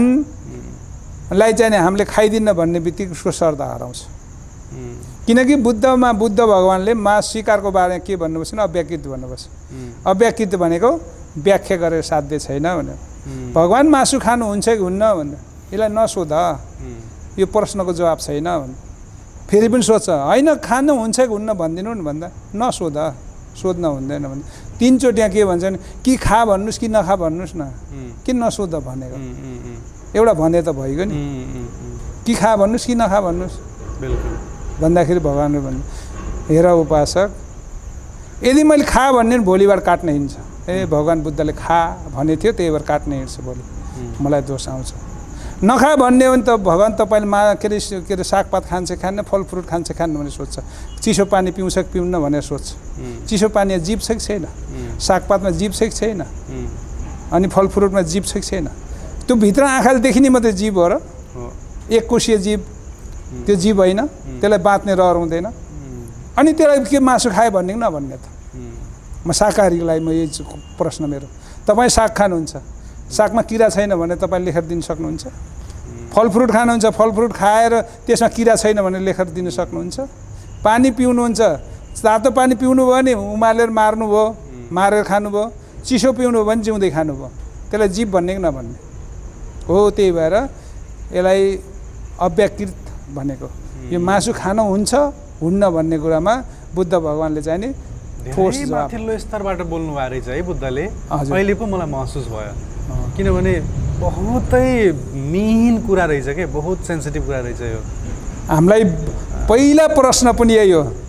दानलाई चाहिँ हामीले खाइदिन्न भन्ने बित्तिकै उसको श्रद्धा हराउँछ किनकि बुद्धमा बुद्ध भगवान्ले मास शिकारको बारेमा के भन्नुभएको छ अव्याकृत भन्नुभएको छ अव्याकृत भनेको व्याख्या गरेर साध्य छैन भनेर भगवान् मासु खानुहुन्छ कि हुन्न भनेर यसलाई नसोध यो प्रश्नको जवाब छैन भने फेरि पनि सोध्छ होइन खानु हुन्छ कि हुन्न भनिदिनु नि भन्दा नसोध सोध्न हुँदैन भने तिनचोटि के भन्छ भने कि खा भन्नुहोस् कि नखा भन्नुहोस् न किन नसोध भनेको एउटा भने त भइगयो नि कि खा भन्नुहोस् कि नखा भन्नुहोस् भन्दाखेरि भगवान्ले भन्नु हेर उपासक यदि मैले खा भन्ने भोलिबाट काट्न हिँड्छ ए भगवान् बुद्धले खा भने थियो त्यही भएर काट्न हिँड्छ भोलि मलाई दोष आउँछ नखा भन्ने हो भने त भगवान् तपाईँले मा के अरे के अरे सागपात खान्छ खान्न फलफ्रुट खान्छ खान्न भनेर सोध्छ चिसो पानी पिउँछ कि पिउन्न भनेर सोध्छ चिसो पानी जीव छ कि छैन सागपातमा जीव छ कि छैन अनि फलफ्रुटमा जीव छ कि छैन त्यो भित्र आँखाले देखिने मात्रै जीव हो र एक कोशीय जीव त्यो जीव होइन त्यसलाई बाँच्ने रहर हुँदैन अनि त्यसलाई के मासु खायो भन्ने कि नभन्ने त म शाकाहारीलाई म यही प्रश्न मेरो तपाईँ साग खानुहुन्छ सागमा किरा छैन भने तपाईँ लेखेर दिन सक्नुहुन्छ फलफ्रुट खानुहुन्छ फलफ्रुट खाएर त्यसमा किरा छैन भने लेखेर दिन सक्नुहुन्छ पानी पिउनुहुन्छ तातो पानी पिउनु भयो नि उमालेर मार्नुभयो मारेर खानुभयो चिसो पिउनु भयो भने जिउँदै खानुभयो त्यसलाई जीव भन्ने कि नभन्ने हो त्यही भएर यसलाई अव्याकृत भनेको यो मासु खान हुन्छ हुन्न भन्ने कुरामा बुद्ध भगवान्ले चाहिँ नि ठोस माथिल्लो स्तरबाट बोल्नु भएको रहेछ है बुद्धले अहिले पो मलाई महसुस भयो किनभने बहुतै मिहिन कुरा रहेछ के बहुत सेन्सिटिभ कुरा रहेछ यो हामीलाई पहिला प्रश्न पनि यही हो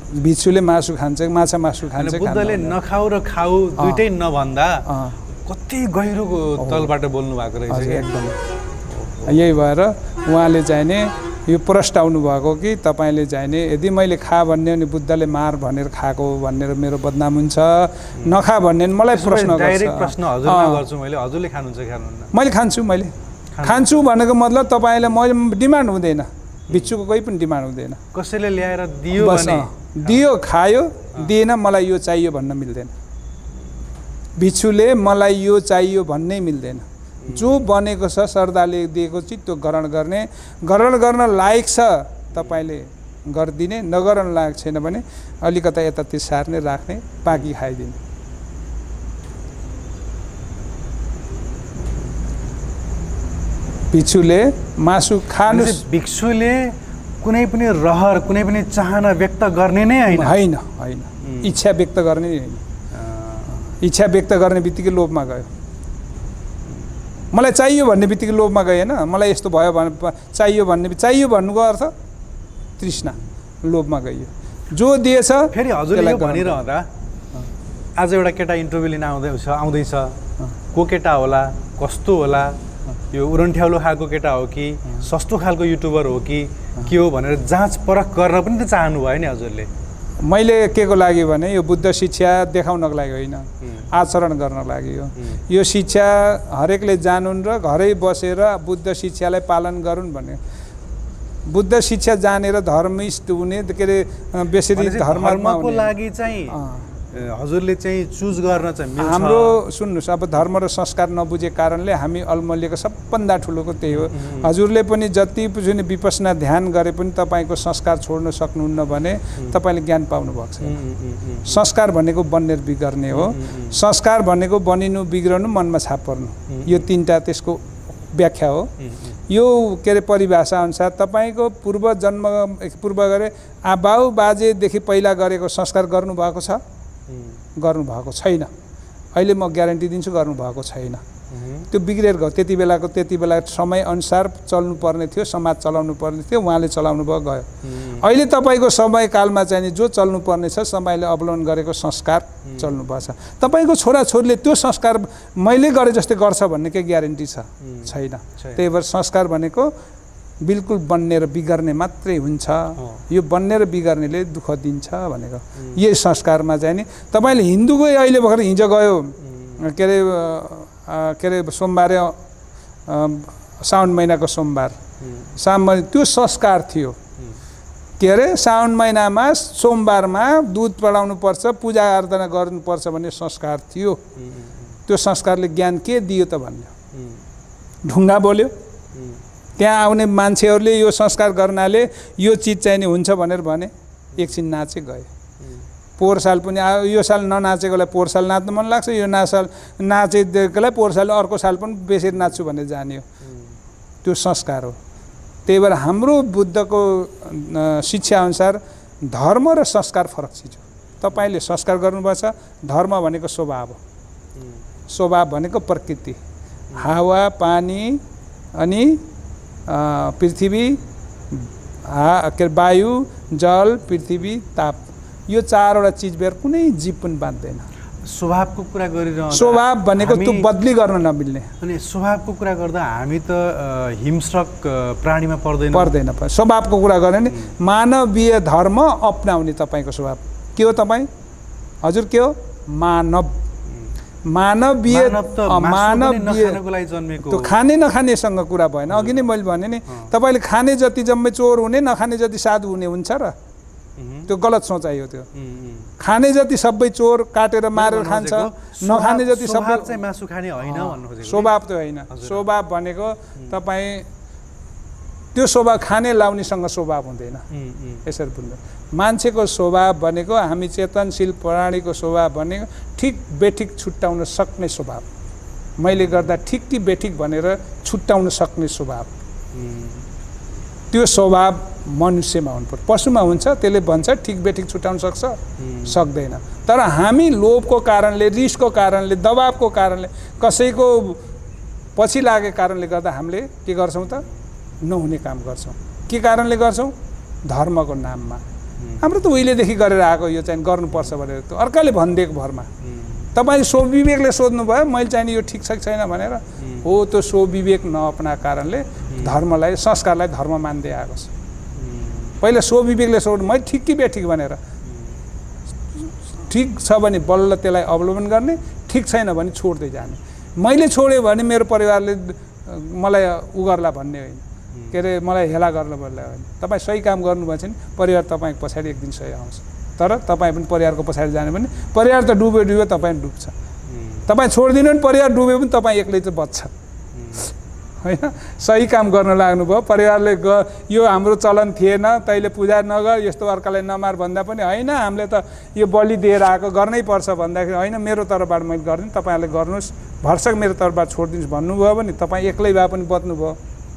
भिक्षुले मासु खान्छ माछा मासु खान्छ बुद्धले नखाऊ र खाऊ दुइटै नभन्दा कति गहिरो तलबाट बोल्नु भएको रहेछ एकदम यही भएर उहाँले चाहिँ नि यो प्रस्ताउनु भएको कि तपाईँले चाहिँ नि यदि मैले खा भन्ने अनि बुद्धले मार भनेर खाएको भनेर मेरो बदनाम हुन्छ नखा भन्ने मलाई प्रश्न गर्छ डाइरेक्ट प्रश्न हजुरमा गर्छु मैले हजुरले खानुहुन्छ कि खानुहुन्न मैले खान्छु मैले खान्छु भनेको मतलब तपाईँलाई मैले डिमान्ड हुँदैन भिक्षुको कोही पनि डिमान्ड हुँदैन कसैले ल्याएर दियो भने दियो खायो दिएन मलाई यो चाहियो भन्न मिल्दैन भिक्षुले मलाई यो चाहियो भन्नै मिल्दैन जो बनेको छ श्रद्धाले दिएको चिज त्यो ग्रहण गर्ने ग्रहण गर्न लायक छ तपाईँले गरिदिने नगर्न लायक छैन भने अलिकता यताति सार्ने राख्ने बाँकी खाइदिने भिक्षुले मासु खानु भिक्षुले कुनै पनि रहर कुनै पनि चाहना व्यक्त गर्ने नै होइन होइन होइन इच्छा व्यक्त गर्ने होइन इच्छा व्यक्त गर्ने बित्तिकै लोभमा गयो मलाई चाहियो भन्ने बित्तिकै लोभमा गएन मलाई यस्तो भयो भने चाहियो भन्ने चाहियो भन्नुको अर्थ तृष्णा लोभमा गयो जो दिएछ फेरि हजुरले यो भनिरहँदा आज एउटा केटा इन्टरभ्यू लिन आउँदैछ आउँदैछ को केटा होला कस्तो होला यो उरन्ठ्याउलो खालको केटा हो कि सस्तो खालको युट्युबर हो कि के हो भनेर जाँच परख गर्न पनि त चाहनु भयो नि हजुरले मैले के को लागि भने यो बुद्ध शिक्षा देखाउनको लागि होइन आचरण गर्नको लागि हो यो शिक्षा हरेकले जानुन् र घरै बसेर बुद्ध शिक्षालाई पालन गरून् भने बुद्ध शिक्षा जानेर धर्मिष्ठ हुने के अरे बेसरी धर्मको लागि चाहिँ हजुरले चाहिँ चुज गर्न चाहिँ मिल्छ हाम्रो सुन्नुस् अब धर्म र संस्कार नबुझे कारणले हामी अल्मलिएको सबभन्दा ठुलोको त्यही हो हजुरले पनि जति पनि विपसना ध्यान गरे पनि तपाईँको संस्कार छोड्न सक्नुहुन्न भने तपाईँले ज्ञान पाउनु भएको छैन संस्कार भनेको बन्नेर बिगर्ने हो संस्कार भनेको बनिनु बिग्रनु मनमा छाप पर्नु यो तीनटा त्यसको व्याख्या हो यो के अरे परिभाषा अनुसार तपाईँको पूर्व जन्म पूर्व गरे बाउ बाजेदेखि पहिला गरेको संस्कार गर्नुभएको छ गर्नुभएको छैन अहिले म ग्यारेन्टी दिन्छु गर्नुभएको छैन त्यो बिग्रेर गयो त्यति बेलाको त्यति बेला समय अनुसार चल्नुपर्ने थियो समाज चलाउनु पर्ने थियो उहाँले चलाउनु भयो गयो अहिले तपाईँको समयकालमा चाहिँ जो चल्नुपर्ने छ समयले अवलम्बन गरेको संस्कार चल्नुपर्छ तपाईँको छोराछोरीले त्यो संस्कार मैले गरे जस्तै गर्छ भन्ने के ग्यारेन्टी छ छैन त्यही भएर संस्कार भनेको बिल्कुल बन्ने र बिगर्ने मात्रै हुन्छ यो बन्ने र बिगर्नेले दुःख दिन्छ भनेको यही संस्कारमा चाहिँ नि तपाईँले हिन्दूको अहिले भर्खर हिजो गयो के अरे के अरे सोमबारे साउन महिनाको सोमबार साउन त्यो संस्कार थियो के अरे साउन महिनामा सोमबारमा दुध पढाउनु पर्छ पूजा आराधना गर्नुपर्छ भन्ने संस्कार थियो त्यो संस्कारले ज्ञान के दियो त भन्यो ढुङ्गा बोल्यो त्यहाँ आउने मान्छेहरूले यो संस्कार गर्नाले यो चिज चाहिँ नि हुन्छ भनेर भने एकछिन नाचे गए पोहोर साल पनि यो साल ननाचेकोलाई पोहोर साल नाच्नु मन लाग्छ यो नासाल नाचेकोलाई पोहोर साल अर्को साल पनि बेसरी नाच्छु भनेर जान्यो त्यो संस्कार हो त्यही भएर हाम्रो बुद्धको शिक्षा अनुसार धर्म र संस्कार फरक चिज हो तपाईँले संस्कार गर्नुपर्छ धर्म भनेको स्वभाव हो स्वभाव भनेको प्रकृति हावा पानी अनि पृथ्वी के वायु जल पृथ्वी ताप यो चारवटा चिज बेर कुनै जीव पनि बाँच्दैन स्वभावको कुरा गरिरहँ स्वभाव भनेको त्यो बदली गर्न नमिल्ने अनि स्वभावको कुरा गर्दा हामी त हिंस्रक प्राणीमा पर्दैन पर्दैन स्वभावको कुरा गर्ने नि मानवीय धर्म अपनाउने तपाईँको स्वभाव के हो तपाईँ हजुर के हो मानव मानवीय मानवीय त्यो खाने नखानेसँग कुरा भएन अघि नै मैले भने नि तपाईँले खाने जति जम्मै चोर हुने नखाने जति साधु हुने हुन्छ र त्यो गलत सोचाइ हो त्यो खाने जति सबै चोर काटेर मारेर खान्छ नखाने जति सबै चाहिँ मासु खाने होइन भन्नु खोजेको स्वभाव त होइन स्वभाव भनेको तपाईँ त्यो स्वभाव खाने लाउनेसँग स्वभाव हुँदैन यसरी बुझ्नु मान्छेको स्वभाव भनेको हामी चेतनशील प्राणीको स्वभाव भनेको ठिक बेठिक छुट्याउन सक्ने स्वभाव मैले गर्दा ठिक कि बेठिक भनेर छुट्याउन सक्ने स्वभाव त्यो स्वभाव मनुष्यमा हुनुपर्छ पशुमा हुन्छ त्यसले भन्छ ठिक बेठिक छुट्याउन सक्छ सक्दैन तर हामी लोभको कारणले रिसको कारणले दबावको कारणले कसैको पछि लागेको कारणले गर्दा हामीले के गर्छौँ त नहुने काम गर्छौँ के कारणले गर्छौँ धर्मको नाममा हाम्रो त उहिलेदेखि गरेर आएको यो चाहिँ गर्नुपर्छ भनेर त अर्काले भनिदिएको भरमा तपाईँले स्वविवेकले सोध्नुभयो मैले चाहिँ यो ठिक छ कि छैन भनेर हो त्यो स्वविवेक नअपनाएको कारणले धर्मलाई संस्कारलाई धर्म मान्दै आएको छ पहिला स्वविवेकले सोध्नु मैले ठिक कि बेठिक भनेर ठिक छ भने बल्ल त्यसलाई अवलम्बन गर्ने ठिक छैन भने छोड्दै जाने मैले छोड्यो भने मेरो परिवारले मलाई उ गर्ला भन्ने होइन के अरे मलाई हेला गर्न पर्ला होइन तपाईँ सही काम गर्नुभएछ भने परिवार तपाईँको पछाडि एक दिन सही आउँछ तर तपाईँ पनि परिवारको पछाडि जाने भने परिवार त डुब्यो डुब्यो तपाईँ डुब्छ तपाईँ छोडिदिनु भने परिवार डुब्यो पनि तपाईँ एक्लै चाहिँ बच्छ होइन सही काम गर्न लाग्नुभयो परिवारले ग यो हाम्रो चलन थिएन तैँले पूजा नगर यस्तो अर्कालाई नमार भन्दा पनि होइन हामीले त यो बलि दिएर आएको गर्नै पर्छ भन्दाखेरि होइन मेरो तर्फबाट मैले गरिदिनु तपाईँहरूले गर्नुहोस् भरसक मेरो तर्फबाट छोडिदिनुहोस् भन्नुभयो भने तपाईँ एक्लै भए पनि बच्नुभयो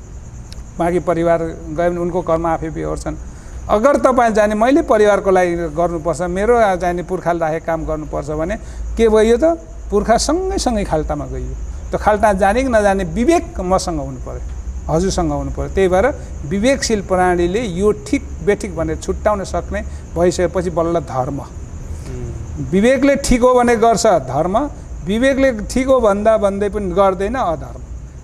बाँकी परिवार गयो भने उनको कर्म आफै बेहोर्छन् अगर तपाईँ जाने मैले परिवारको लागि गर्नुपर्छ मेरो जाने पुर्खाले राखेको काम गर्नुपर्छ भने के भयो त पुर्खा सँगै सँगै खाल्टामा गइयो त्यो खाल्टा जाने कि नजाने विवेक मसँग हुनु पर्यो हजुरसँग हुनु पर्यो त्यही भएर विवेकशील प्राणीले यो ठिक बेठिक भनेर छुट्याउन सक्ने भइसकेपछि बल्ल धर्म विवेकले ठिक हो भने गर्छ धर्म विवेकले ठिक हो भन्दा भन्दै पनि गर्दैन अधर्म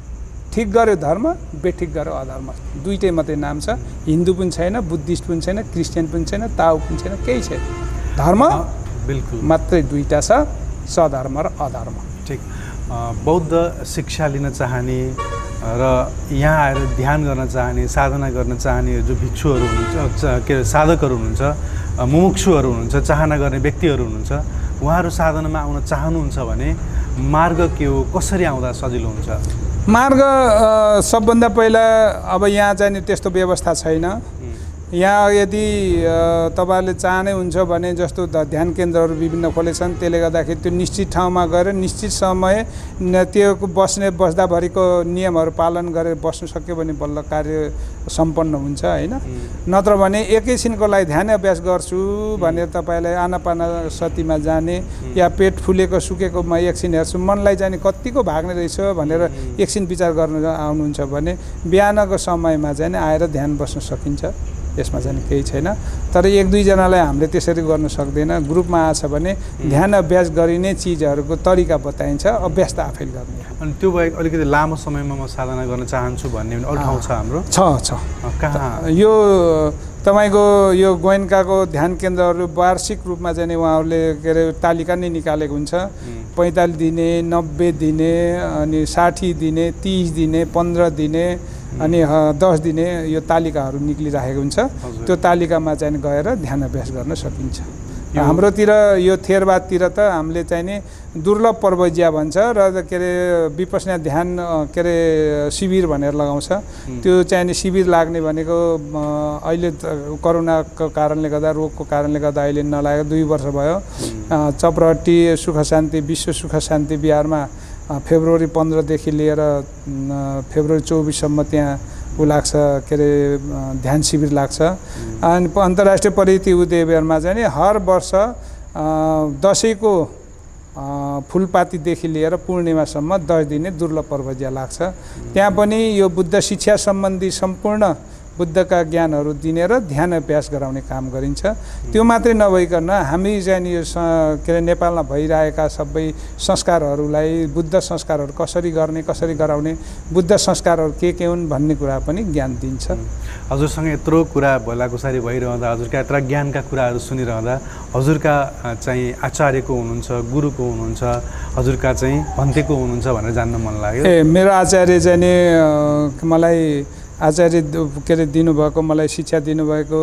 ठिक गर्यो धर्म बेठिक गर्यो अधर्म दुईटै मात्रै नाम छ हिन्दू पनि छैन बुद्धिस्ट पनि छैन क्रिस्चियन पनि छैन ताओ पनि छैन केही छैन धर्म बिल्कुल मात्रै दुईटा छ सधर्म र अधर्म ठिक बौद्ध शिक्षा लिन चाहने र यहाँ आएर ध्यान गर्न चाहने साधना गर्न चाहने जो भिक्षुहरू हुनुहुन्छ के अरे साधकहरू हुनुहुन्छ मुमुक्षुहरू हुनुहुन्छ चाहना गर्ने व्यक्तिहरू हुनुहुन्छ उहाँहरू साधनामा आउन चाहनुहुन्छ भने मार्ग के हो कसरी आउँदा सजिलो हुन्छ मार्ग सबभन्दा पहिला अब यहाँ चाहिँ त्यस्तो व्यवस्था छैन यहाँ यदि तपाईहरुले चाहने हुन्छ भने जस्तो ध्यान केन्द्रहरू विभिन्न खोलेछन् त्यसले गर्दाखेरि त्यो निश्चित ठाउँमा गएर निश्चित समय त्यो बस्ने बस्दाभरिको नियमहरू पालन गरेर बस्नु सक्यो भने बल्ल कार्य सम्पन्न हुन्छ हैन नत्र भने एकैछिनको लागि ध्यान अभ्यास गर्छु भनेर तपाईलाई आनापानसतिमा जाने या पेट फुलेको सुकेकोमा एकछिन हेर्छु मनलाई चाहिँ कतिको भाग्ने रहेछ भनेर एकछिन विचार गर्न आउनुहुन्छ भने बिहानको समयमा चाहिँ आएर ध्यान बस्न सकिन्छ यसमा चाहिँ केही छैन तर एक दुई जनालाई हामीले त्यसरी गर्न सक्दैन ग्रुपमा आछ भने ध्यान अभ्यास गरिने चीजहरुको तरिका बताइन्छ अभ्यास त आफैले गर्ने अनि त्यो बाहेक अलिकति लामो समयमा म साधना गर्न चाहन्छु भन्ने अरु ठाउँ छ हाम्रो छ छ कहाँ यो तपाईको यो गोयनकाको ध्यान केन्द्रहरु वार्षिक रूपमा चाहिँ उहाँहरुले के रे तालिका नै निकालेको हुन्छ पैंतालीस दिने नब्बे दिने अनि साठी दिने तीस दिने पन्ध्र दिने अनि दस दिने यो तालिकाहरू निक्लिराखेको हुन्छ त्यो तालिकामा चाहिँ गएर ध्यान अभ्यास गर्न सकिन्छ हाम्रोतिर यो थेरवादतिर त हामीले चाहिँ नि दुर्लभ पर्वजिया भन्छ र के रे विपश्यना ध्यान के रे शिविर भनेर लगाउँछ त्यो चाहिँ नि शिविर लाग्ने भनेको अहिले कोरोनाको कारणले गर्दा रोगको कारणले गर्दा अहिले नलागेको दुई वर्ष भयो चपरहट्टी सुख शान्ति विश्व सुख शान्ति बिहारमा फेब्रुअरी पन्ध्र देखि लिएर फेब्रुअरी चौबीस सम्म त्यहाँ उ लाग्छ के रे ध्यान शिविर लाग्छ अनि अन्तर्राष्ट्रिय परिधि उद्यानमा चाहिँ नि हर वर्ष दशैंको फुलपातीदेखि लिएर पूर्णिमासम्म दस दिने दुर्लभ पर्वजिया लाग्छ त्यहाँ पनि यो बुद्ध शिक्षा सम्बन्धी सम्पूर्ण बुद्धका ज्ञानहरू दिने र ध्यान अभ्यास गराउने काम गरिन्छ त्यो मात्रै नभइकन हामी चाहिँ यो के रे नेपालमा भइरहेका सबै संस्कारहरूलाई बुद्ध संस्कारहरू कसरी गर्ने कसरी गराउने बुद्ध संस्कारहरू के के हुन् भन्ने कुरा पनि ज्ञान दिन्छ हजुरसँग यत्रो कुरा भलाकुसारी भइरहँदा हजुरका यत्रा ज्ञानका कुराहरू सुनिरहँदा हजुरका चाहिँ आचार्यको हुनुहुन्छ गुरुको हुनुहुन्छ हजुरका चाहिँ भन्तेको हुनुहुन्छ भनेर जान्न मन लाग्यो ए मेरो आचार्य चाहिँ नि मलाई आचार्य के अरे दिनुभएको मलाई शिक्षा दिनुभएको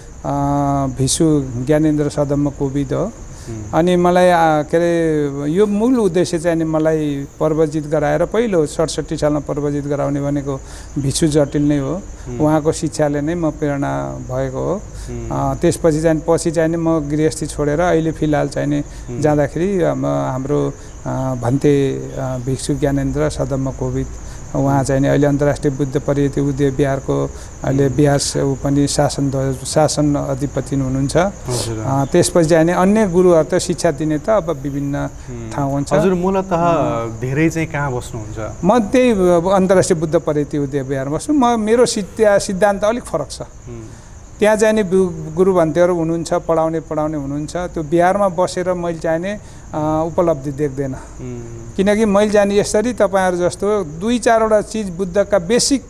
भिशु ज्ञानेन्द्र सदम्म कोविद हो अनि मलाई के अरे यो मूल उद्देश्य चाहिँ नि मलाई पर्वजित गराएर पहिलो सडसठी सालमा पर्वजित गराउने भनेको भिशु जटिल नै हो उहाँको शिक्षाले नै म प्रेरणा भएको हो त्यसपछि चाहिँ पछि चाहिँ नि म गृहस्थी छोडेर अहिले फिलहाल चाहिँ नि जाँदाखेरि हाम्रो भन्ते भिक्षु ज्ञानेन्द्र सदम्म कोविद उहाँ चाहिँ अहिले अन्तर्राष्ट्रिय बुद्ध परिधि उद्योग बिहारको अहिले बिहार पनि शासन शासन अधिपति हुनुहुन्छ त्यसपछि चाहिँ अन्य गुरुहरू त शिक्षा दिने त अब विभिन्न ठाउँ हुन्छ हजुर मूलतः धेरै चाहिँ कहाँ बस्नुहुन्छ म त्यही अन्तर्राष्ट्रिय बुद्ध परिधि उद्योग बिहारमा बस्छु म मेरो सिद्धान्त अलिक फरक छ त्यहाँ चाहिँ नि गुरु भन्तेहरू हुनुहुन्छ, पढाउने पढाउने हुनुहुन्छ। त्यो बिहारमा बसेर मैले चाहिने उपलब्धि देख्दैन, किनकि मैले जाने यसरी तपाईँहरू जस्तो दुई चारवटा चिज बुद्धका बेसिक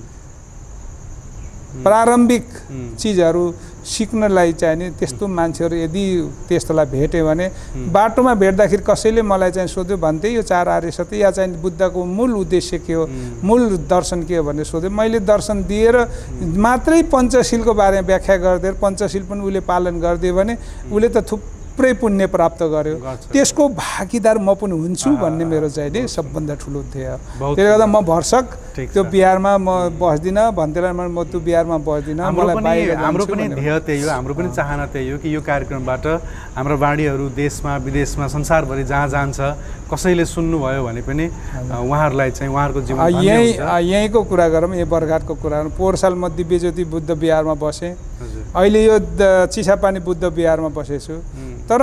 प्रारम्भिक चिजहरू सिक्नलाई चाहिँ नि त्यस्तो मान्छेहरू यदि त्यस्तोलाई भेट्यो भने बाटोमा भेट्दाखेरि कसैले मलाई चाहिँ सोध्यो भन्थे यो चार आर्य सत्य या चाहिँ बुद्धको मूल उद्देश्य के हो, मूल दर्शन के हो भनेर सोध्यो। मैले दर्शन दिएर मात्रै पञ्चशीलको बारेमा व्याख्या गरिदिएर पञ्चशील पनि उसले पालन गरिदियो भने उसले त थुप्रै पुण्य प्राप्त गर्यो, त्यसको भागीदार म पनि हुन्छु भन्ने मेरो चाहिँ नि सबभन्दा ठुलो थियो। त्यसले गर्दा म भरसक त्यो बिहारमा म बस्दिनँ भन्दैन, म त्यो बिहारमा बस्दिनँ। हाम्रो पनि हाम्रो पनि ध्येय त्यही हो, हाम्रो पनि चाहना त्यही हो कि यो कार्यक्रमबाट हाम्रो वाणीहरू देशमा विदेशमा संसारभरि जहाँ जान्छ कसैले सुन्नुभयो भने पनि उहाँहरूलाई चाहिँ उहाँहरूको जीवन यहीँ यहीँको कुरा गरौँ, यही बर्घाटको कुरा गरौँ। पोहोर साल म दिव्यज्योति बुद्ध बिहारमा बसेँ, अहिले यो चिसापानी बुद्ध बिहारमा बसेछु। तर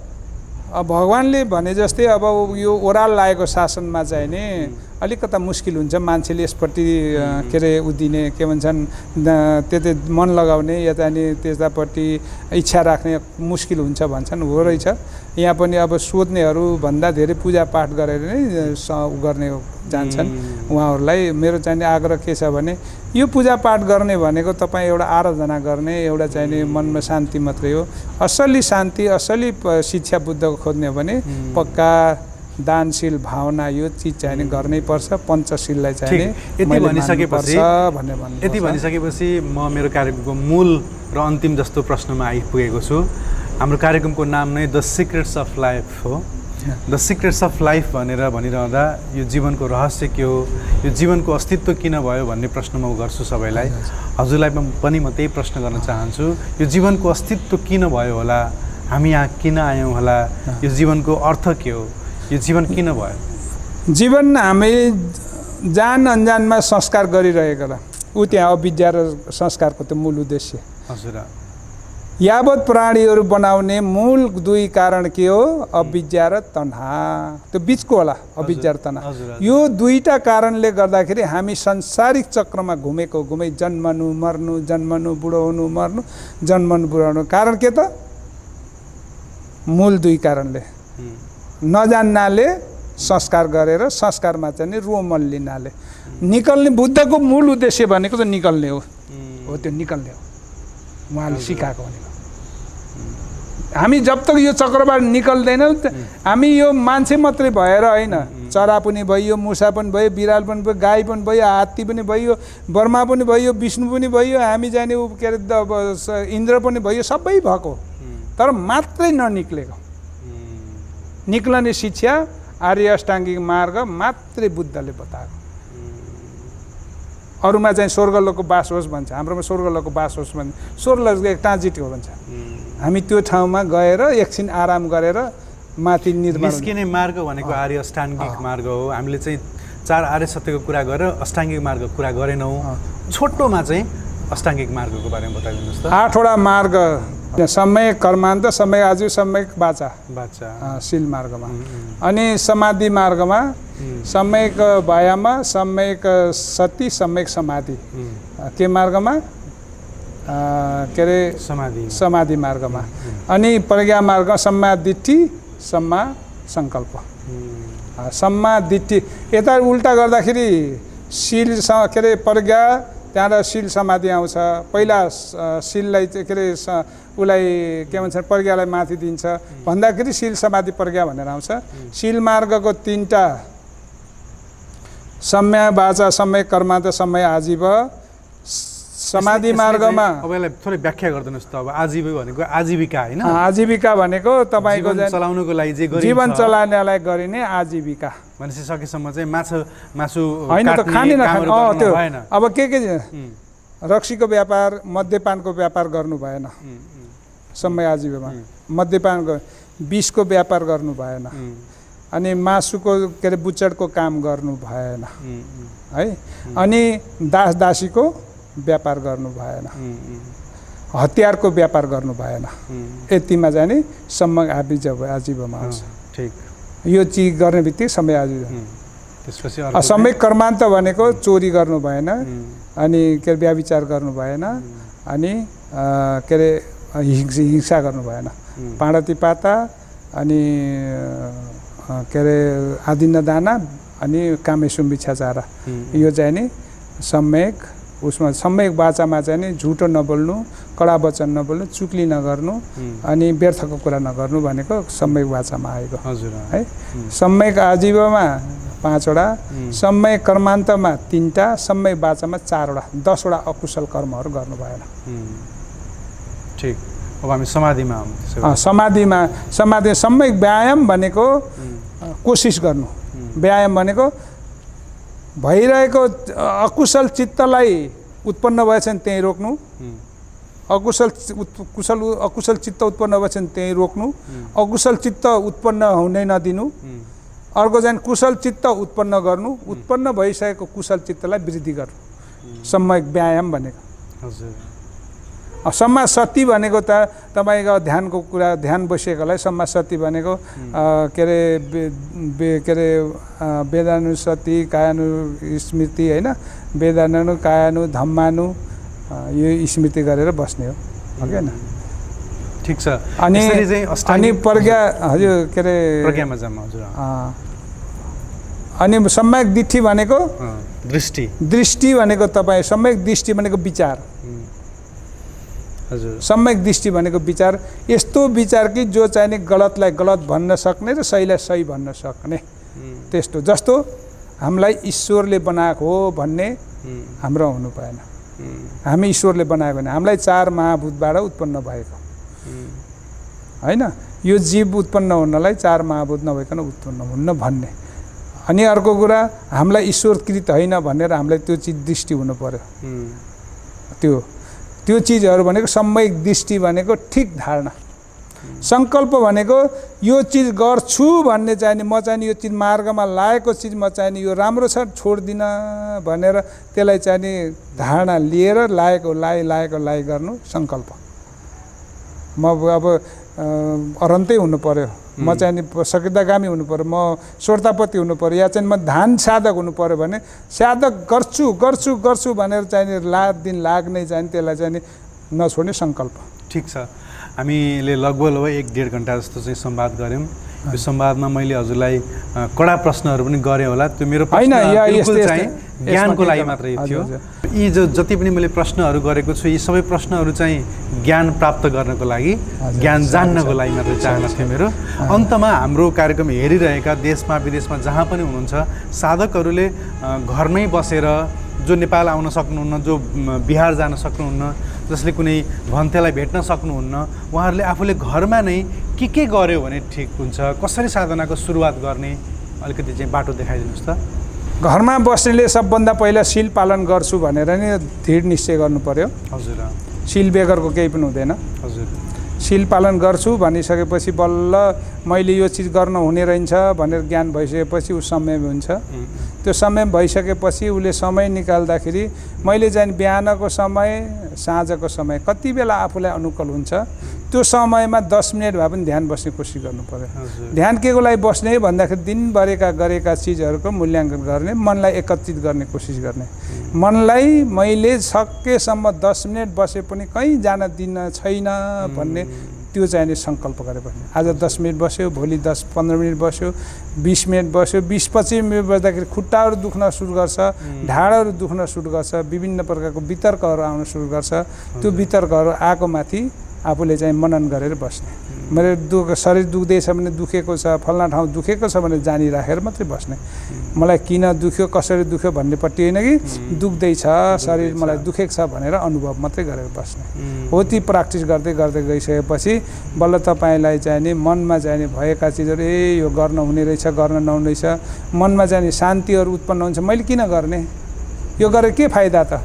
भगवान्ले भने जस्तै अब यो ओह्राल लागेको शासनमा चाहिँ नि अलिकता मुस्किल हुन्छ मान्छेले यसपट्टि के अरे उदिने के भन्छन् त्यतै मन लगाउने या चाहिँ त्यतापट्टि इच्छा राख्ने मुस्किल हुन्छ भन्छन्। हो रहेछ, यहाँ पनि अब सोध्नेहरू भन्दा धेरै पूजापाठ गरेर नै गर्ने जान्छन्। उहाँहरूलाई मेरो चाहिँ आग्रह के छ भने यो पूजापाठ गर्ने भनेको तपाईँ एउटा आराधना गर्ने एउटा चाहिँ मनमा शान्ति मात्रै हो। असली शान्ति असली शिक्षा बुद्धको खोज्ने हो भने पक्का दानशील भावना यो चिज चाहिँ गर्नै पर्छ। पञ्चशीललाई चाहिँ यति भनिसकेपछि भन्ने भन्नु यति भनिसकेपछि म मेरो कार्यक्रमको मूल र अन्तिम जस्तो प्रश्नमा आइपुगेको छु। हाम्रो कार्यक्रमको नाम नै द सिक्रेट्स अफ लाइफ हो। द सिक्रेट्स अफ लाइफ भनेर भनिरहँदा यो जीवनको रहस्य के हो, यो जीवनको अस्तित्व किन भयो भन्ने प्रश्न म गर्छु सबैलाई। हजुरलाई पनि म त्यही प्रश्न गर्न चाहन्छु, यो जीवनको अस्तित्व किन भयो होला, हामी यहाँ किन आयौँ होला, यो जीवनको अर्थ के हो, यो जीवन किन भयो? जीवन हामी जान अनजानमा संस्कार गरिरहेको र ऊ त्यहाँ अविद्या र संस्कारको त्यो मूल उद्देश्य। हजुर, यावत प्राणीहरू बनाउने मूल दुई कारण के हो? अविद्या र तन्हा। त्यो बिचको होला अविद्या र तन्हा। यो दुईटा कारणले गर्दाखेरि हामी संसारिक चक्रमा घुमेको घुमै जन्मनु मर्नु जन्मनु बुढो हुनु मर्नु जन्मनु बुढो हुनु। कारण के त? मूल दुई कारणले। नजान्नाले संस्कार गरेर संस्कारमा चाहिँ रोमन लिनाले निकल्ने। बुद्धको मूल उद्देश्य भनेको त निकल्ने हो, हो त्यो निकल्ने हो उहाँले सिकाएको भनेको। हामी जब तक यो चक्रबाट निकल्दैनौँ हामी यो मान्छे मात्रै भएर होइन, चरा पनि भइयो, मुसा पनि भयो, बिराल पनि भयो, गाई पनि भयो, हात्ती पनि भयो, ब्रह्मा पनि भयो, विष्णु पनि भयो, हामी जाने के अरे इन्द्र पनि भयो, सबै भएको। तर मात्रै ननिक्लेको निक्लने शिक्षा आर्य अष्टाङ्गिक मार्ग मात्रै बुद्धले बताएको। अरूमा चाहिँ स्वर्गलोकको बास होस् भन्छ, हाम्रोमा स्वर्गलोकको बास होस् भन्छ। स्वर्गलोक एक ट्रान्जिट हो भन्छ। हामी त्यो ठाउँमा गएर एकछिन आराम गरेर माथि निर्माण निस्किने मार्ग भनेको आर्य अष्टाङ्गिक मार्ग हो। हामीले चाहिँ चार आर्य सत्यको कुरा गरेर अष्टाङ्गिक मार्गको कुरा गरेनौँ। छोटोमा चाहिँ अष्टाङ्गिक मार्गको बारेमा बताइदिनुहोस् त। आठवटा मार्ग: समय कर्मान्त, समय आजु, समय वाचा वाचा शील मार्गमा। अनि समाधि मार्गमा सम्यक व्यायाम, सम्यक सति, सम्यक समाधि। के मार्गमा? के अरे समाधि समाधि मार्गमा। अनि प्रज्ञा मार्ग सम्मा दिट्ठी, सम्मा सङ्कल्प। सम्मा दिट्ठी यता उल्टा गर्दाखेरि शील के अरे प्रज्ञा, त्यहाँबाट शील समाधि आउँछ। पहिला शीललाई के अरे उसलाई के भन्छ प्रज्ञालाई माथि दिन्छ भन्दाखेरि शील समाधि प्रज्ञा भनेर आउँछ। शील मार्गको तिनवटा सम्य वाचा, समय कर्मान्त, समय आजीव। समाधि मार्गमा अब यसलाई थोरै व्याख्या गरिदिनुहोस् त। अब आजीव भनेको आजीविका होइन, आजीविका भनेको तपाईँको चलाउनको लागि जे गरिन्छ, जीवन चलाउनलाई गरिने आजीविका भनेपछि सकेसम्म चाहिँ माछा मासु होइन त खाने नखाने। त्यो अब के के रक्सीको व्यापार, मद्यपानको व्यापार गर्नु भएन समय आजीवमा। मद्यपान विषको व्यापार गर्नु भएन। अनि मासुको के अरे बुच्चडको काम गर्नु भएन है। अनि दास दासीको व्यापार गर्नु भएन, हतियारको व्यापार गर्नु भएन। यतिमा जाने सम्यक आजीव आजीवमा आउँछ। ठिक, यो चिज गर्ने बित्तिकै समय आजीव। त्यसपछि सम्यक कर्मान्त भनेको चोरी गर्नु भएन, अनि के अरे व्यभिचार गर्नु भएन, अनि के अरे हिंसा हिंसा गर्नु भएन। पाण्डतिपाता अनि के अरे आदिन्न दाना अनि कामेशु मिच्छाचारा यो चाहिँ नि सम्यक उसमा सम्यक वाचामा चाहिँ नि झुटो नबोल्नु, कडा वचन नबोल्नु, चुक्ली नगर्नु अनि व्यर्थको कुरा नगर्नु भनेको सम्यक वाचामा आएको हजुर है। सम्यक आजीवमा पाँचवटा, सम्यक कर्मान्तमा तीनटा, सम्यक वाचामा चारवटा, दसवटा अकुशल कर्महरू गर्नु भएन। ठिक। अब हामी समाधिमा आउँ। समाधिमा समाधि सम्यक व्यायाम भनेको कोसिस गर्नु, व्यायाम भनेको भइरहेको अकुशल चित्तलाई उत्पन्न भएछ भने त्यहीँ रोक्नु, अकुशल कुशल अकुशल चित्त उत्पन्न भएछ भने त्यहीँ रोक्नु, अकुशल चित्त उत्पन्न हुनै नदिनु। अर्को चाहिँ कुशल चित्त उत्पन्न गर्नु, उत्पन्न भइसकेको कुशल चित्तलाई वृद्धि गर्नु, सम्यक व्यायाम भनेको। हजुर। सम्मा सती भनेको त तपाईँको ध्यानको कुरा, ध्यान बसिएकोलाई सम्मा सती भनेको के अरे के अरे वेदानुसती कायानु स्मृति होइन, वेदानु कायानु धम्मानु यो स्मृति गरेर बस्ने हो होइन। ठिक छ। अनि अनि प्रज्ञा हजुर के अरे प्रज्ञामा जाम हजुर। अनि सम्यक दृष्टि भनेको दृष्टि, दृष्टि भनेको तपाईँ सम्यक दृष्टि भनेको विचार, हजुर। सम्यक दृष्टि भनेको विचार, यस्तो विचार कि जो चाहिने गलतलाई गलत भन्न सक्ने र सहीलाई सही भन्न सक्ने, त्यस्तो जस्तो हामीलाई ईश्वरले बनाएको हो भन्ने हाम्रो हुनु भएन। हामी ईश्वरले बनाएको होइन, हामीलाई चार महाभूतबाट उत्पन्न भएको होइन, यो जीव उत्पन्न हुनलाई चार महाभूत नभइकन उत्पन्न हुन्न भन्ने। अनि अर्को कुरा हामीलाई ईश्वरकृत होइन भनेर हामीलाई त्यो चिज दृष्टि हुनु पर्यो। त्यो त्यो चिजहरू भनेको सम्यक दृष्टि भनेको ठिक धारणा। सङ्कल्प भनेको यो चिज गर्छु भन्ने चाहिँ नि म चाहिँ यो चिज मार्गमा लागेको चिज म चाहिँ यो राम्रो छ छोड्दिनँ भनेर त्यसलाई चाहिँ नि धारणा लिएर लागेको लाइ लागेको लाइ गर्नु सङ्कल्प। म अब अरन्तै हुनु पर्यो, म चाहिँ नि सकिदागामी हुनु पर्यो, म श्रोतापति हुनु पर्यो, या चाहिँ म ध्यान साधक हुनु पर्यो भने साधक गर्छु गर्छु गर्छु भनेर चाहिँ नि लाख दिन लाग्ने चाहिँ त्यसलाई चाहिँ नि नछोड्ने सङ्कल्प। ठिक छ। हामीले लगभग लगभग एक डेढ घन्टा जस्तो चाहिँ संवाद गऱ्यौँ। यो संवादमा मैले हजुरलाई कडा प्रश्नहरू पनि गरेँ होला, त्यो मेरो होइन बिल्कुल चाहिँ ज्ञानको लागि मात्रै थियो। यी जो जति पनि मैले प्रश्नहरू गरेको छु यी सबै प्रश्नहरू चाहिँ ज्ञान प्राप्त गर्नको लागि, ज्ञान जान्नको लागि मात्रै चाहना थियो मेरो। अन्तमा हाम्रो कार्यक्रम हेरिरहेका देशमा विदेशमा जहाँ पनि हुनुहुन्छ साधकहरूले घरमै बसेर जो नेपाल आउन सक्नुहुन्न, जो बिहार जान सक्नुहुन्न, जसले कुनै भन्थेलाई भेट्न सक्नुहुन्न, उहाँहरूले आफूले घरमा नै के के गर्यो भने ठिक हुन्छ, कसरी साधनाको सुरुवात गर्ने अलिकति चाहिँ बाटो देखाइदिनुहोस् त। घरमा बस्नेले सबभन्दा पहिला शील पालन गर्छु भनेर नि दृढ निश्चय गर्नु पर्यो। हजुर। शील बेगरको केही पनि हुँदैन। हजुर। शील पालन गर्छु भनिसकेपछि बल्ल मैले यो चिज गर्न हुने रहेछ भनेर ज्ञान भइसकेपछि ऊ संयम हुन्छ। त्यो संयम भइसकेपछि उसले समय निकाल्दाखेरि मैले चाहिँ बिहानको समय साँझको समय कति बेला आफूलाई अनुकूल हुन्छ त्यो समयमा दस मिनट भए पनि ध्यान बस्ने कोसिस गर्नु पर्यो। ध्यान के को लागि बस्ने भन्दाखेरि दिनभरिका गरेका चिजहरूको मूल्याङ्कन गर्ने, मनलाई एकत्रित गर्ने कोसिस गर्ने। मनलाई मैले सकेसम्म दस मिनट बसे पनि कहीँ जान दिन छैन भन्ने त्यो चाहिँ नि सङ्कल्प गरे पनि आज दस मिनट बस्यो, भोलि दस पन्ध्र मिनट बस्यो, बिस मिनट बस्यो, बिस पच्चिस मिनट बस्दाखेरि खुट्टाहरू दुख्न सुरु गर्छ, ढाडहरू दुख्न सुरु गर्छ, विभिन्न प्रकारको वितर्कहरू आउन सुरु गर्छ। त्यो वितर्कहरू आएको माथि आफूले चाहिँ मनन गरेर बस्ने। मेरो दुख शरीर दुख्दैछ भने दुखेको छ, फल्ना ठाउँ दुखेको छ भने जानिराखेर मात्रै बस्ने। मलाई किन दुख्यो कसरी दुख्यो भन्नेपट्टि होइन कि दुख्दैछ शरीर मलाई दुखेको छ भनेर अनुभव मात्रै गरेर बस्ने हो। ती प्र्याक्टिस गर्दै गर्दै गइसकेपछि बल्ल तपाईँलाई चाहिँ नि मनमा चाहिँ नि भएका चिजहरू ए यो गर्न हुने रहेछ गर्न नहुने रहेछ मनमा चाहिँ नि शान्तिहरू उत्पन्न हुन्छ। मैले किन गर्ने, यो गरेर के फाइदा त,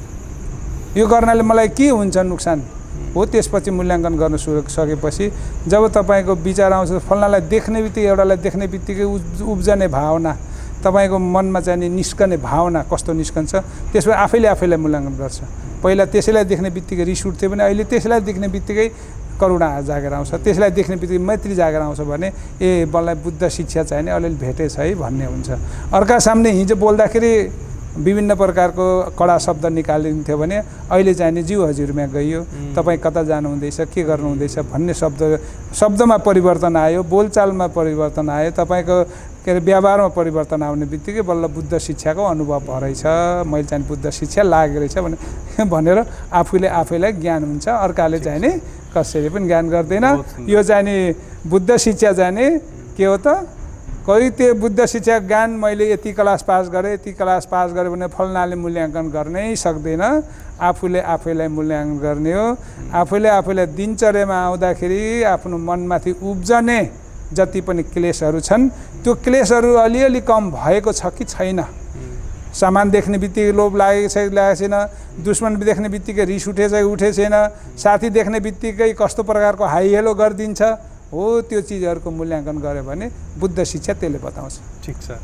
यो गर्नाले मलाई के हुन्छ नोक्सान हो। त्यसपछि मूल्याङ्कन गर्न सुरु सकेपछि जब तपाईँको विचार आउँछ फल्नालाई देख्ने बित्तिकै एउटालाई देख्ने बित्तिकै उब्जने भावना तपाईँको मनमा चाहिँ नि निस्कने भावना कस्तो निस्कन्छ त्यसपछि आफैले आफैलाई मूल्याङ्कन गर्छ। पहिला त्यसैलाई देख्ने बित्तिकै रिस उठ्थ्यो भने अहिले त्यसैलाई देख्ने बित्तिकै करुणा जागेर आउँछ, त्यसलाई देख्ने बित्तिकै मैत्री जागेर आउँछ भने ए बल्ल बुद्ध शिक्षा चाहिने अलिअलि भेटेछ है भन्ने हुन्छ। अर्का सामने हिजो बोल्दाखेरि विभिन्न प्रकारको कडा शब्द निकालिन्थ्यो भने अहिले चाहिँ नि ज्यू हजुरमा गइयो, तपाईँ कता जानुहुँदैछ, के गर्नुहुँदैछ भन्ने शब्द शब्दमा परिवर्तन आयो, बोलचालमा परिवर्तन आयो, तपाईँको के अरे व्यवहारमा परिवर्तन आउने बित्तिकै बल्ल बुद्ध शिक्षाको अनुभव भएछ, मैले चाहिँ बुद्ध शिक्षा लागेको रहेछ भने भनेर आफूले आफैलाई ज्ञान हुन्छ, अर्काले चाहिँ नि कसैले पनि ज्ञान गर्दैन। यो चाहिँ नि बुद्ध शिक्षा जाने के हो त, कोही त्यो बुद्ध शिक्षा ज्ञान मैले यति क्लास पास गरेँ, यति क्लास पास गरेँ भने फल्नाले मूल्याङ्कन गर्नै सक्दैन, आफूले आफैलाई मूल्याङ्कन गर्ने हो। आफूले आफैलाई दिनचर्यामा आउँदाखेरि आफ्नो मनमाथि उब्जने जति पनि क्लेशहरू छन् त्यो क्लेशहरू अलिअलि कम भएको छ कि छैन, सामान देख्ने बित्तिकै लोभ लागेको छ लागेको छैन, दुश्मन देख्ने बित्तिकै रिस उठेछ कि उठेको छैन, साथी देख्ने बित्तिकै कस्तो प्रकारको हाई हेलो गरिदिन्छ, हो त्यो चिजहरूको मूल्याङ्कन गऱ्यो भने बुद्ध शिक्षा त्यसले बताउँछ। ठिक छ।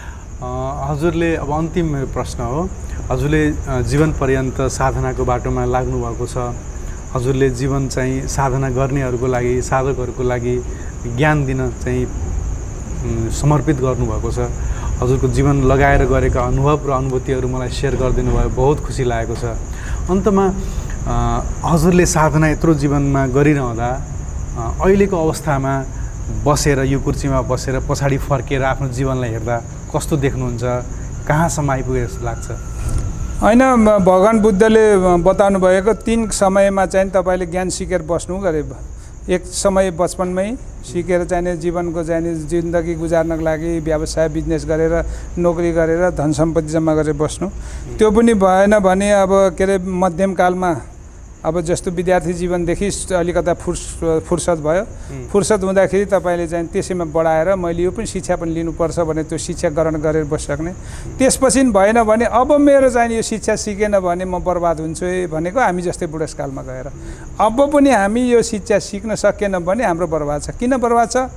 हजुरले अब अन्तिम मेरो प्रश्न हो, हजुरले जीवन पर्यन्त साधनाको बाटोमा लाग्नु भएको छ, हजुरले जीवन चाहिँ साधना गर्नेहरूको लागि, साधकहरूको लागि ज्ञान दिन चाहिँ समर्पित गर्नुभएको छ। हजुरको जीवन लगाएर गरेका अनुभव र अनुभूतिहरू मलाई सेयर गरिदिनु भयो, बहुत खुसी लागेको छ। अन्तमा हजुरले साधना यत्रो जीवनमा गरिरहँदा अहिलेको अवस्थामा बसेर यो कुर्सीमा बसेर पछाडि फर्केर आफ्नो जीवनलाई हेर्दा कस्तो देख्नुहुन्छ, कहाँसम्म आइपुगे जस्तो लाग्छ? होइन, भगवान् बुद्धले बताउनु भएको तीन समयमा चाहिँ तपाईँले ज्ञान सिकेर बस्नु गरे। एक समय बचपनमै सिकेर चाहिने जीवनको चाहिने जिन्दगी गुजार्नको लागि व्यवसाय बिजनेस गरेर नोकरी गरेर धन सम्पत्ति जम्मा गरेर बस्नु, त्यो पनि भएन भने अब के अरे मध्यमकालमा अब जस्तो विद्यार्थी जीवनदेखि अलिकता फुर्स फुर्सद भयो, फुर्सद हुँदाखेरि तपाईँले चाहिँ त्यसैमा बढाएर मैले यो पनि शिक्षा पनि लिनुपर्छ भने त्यो शिक्षा ग्रहण गरेर बसिसक्ने। त्यसपछि भएन भने अब मेरो चाहिँ यो शिक्षा सिकेन भने म बर्बाद हुन्छु भनेको हामी जस्तै बुढेसकालमा गएर अब पनि हामी यो शिक्षा सिक्न सकेन भने हाम्रो बर्बाद छ। किन बर्बाद छ?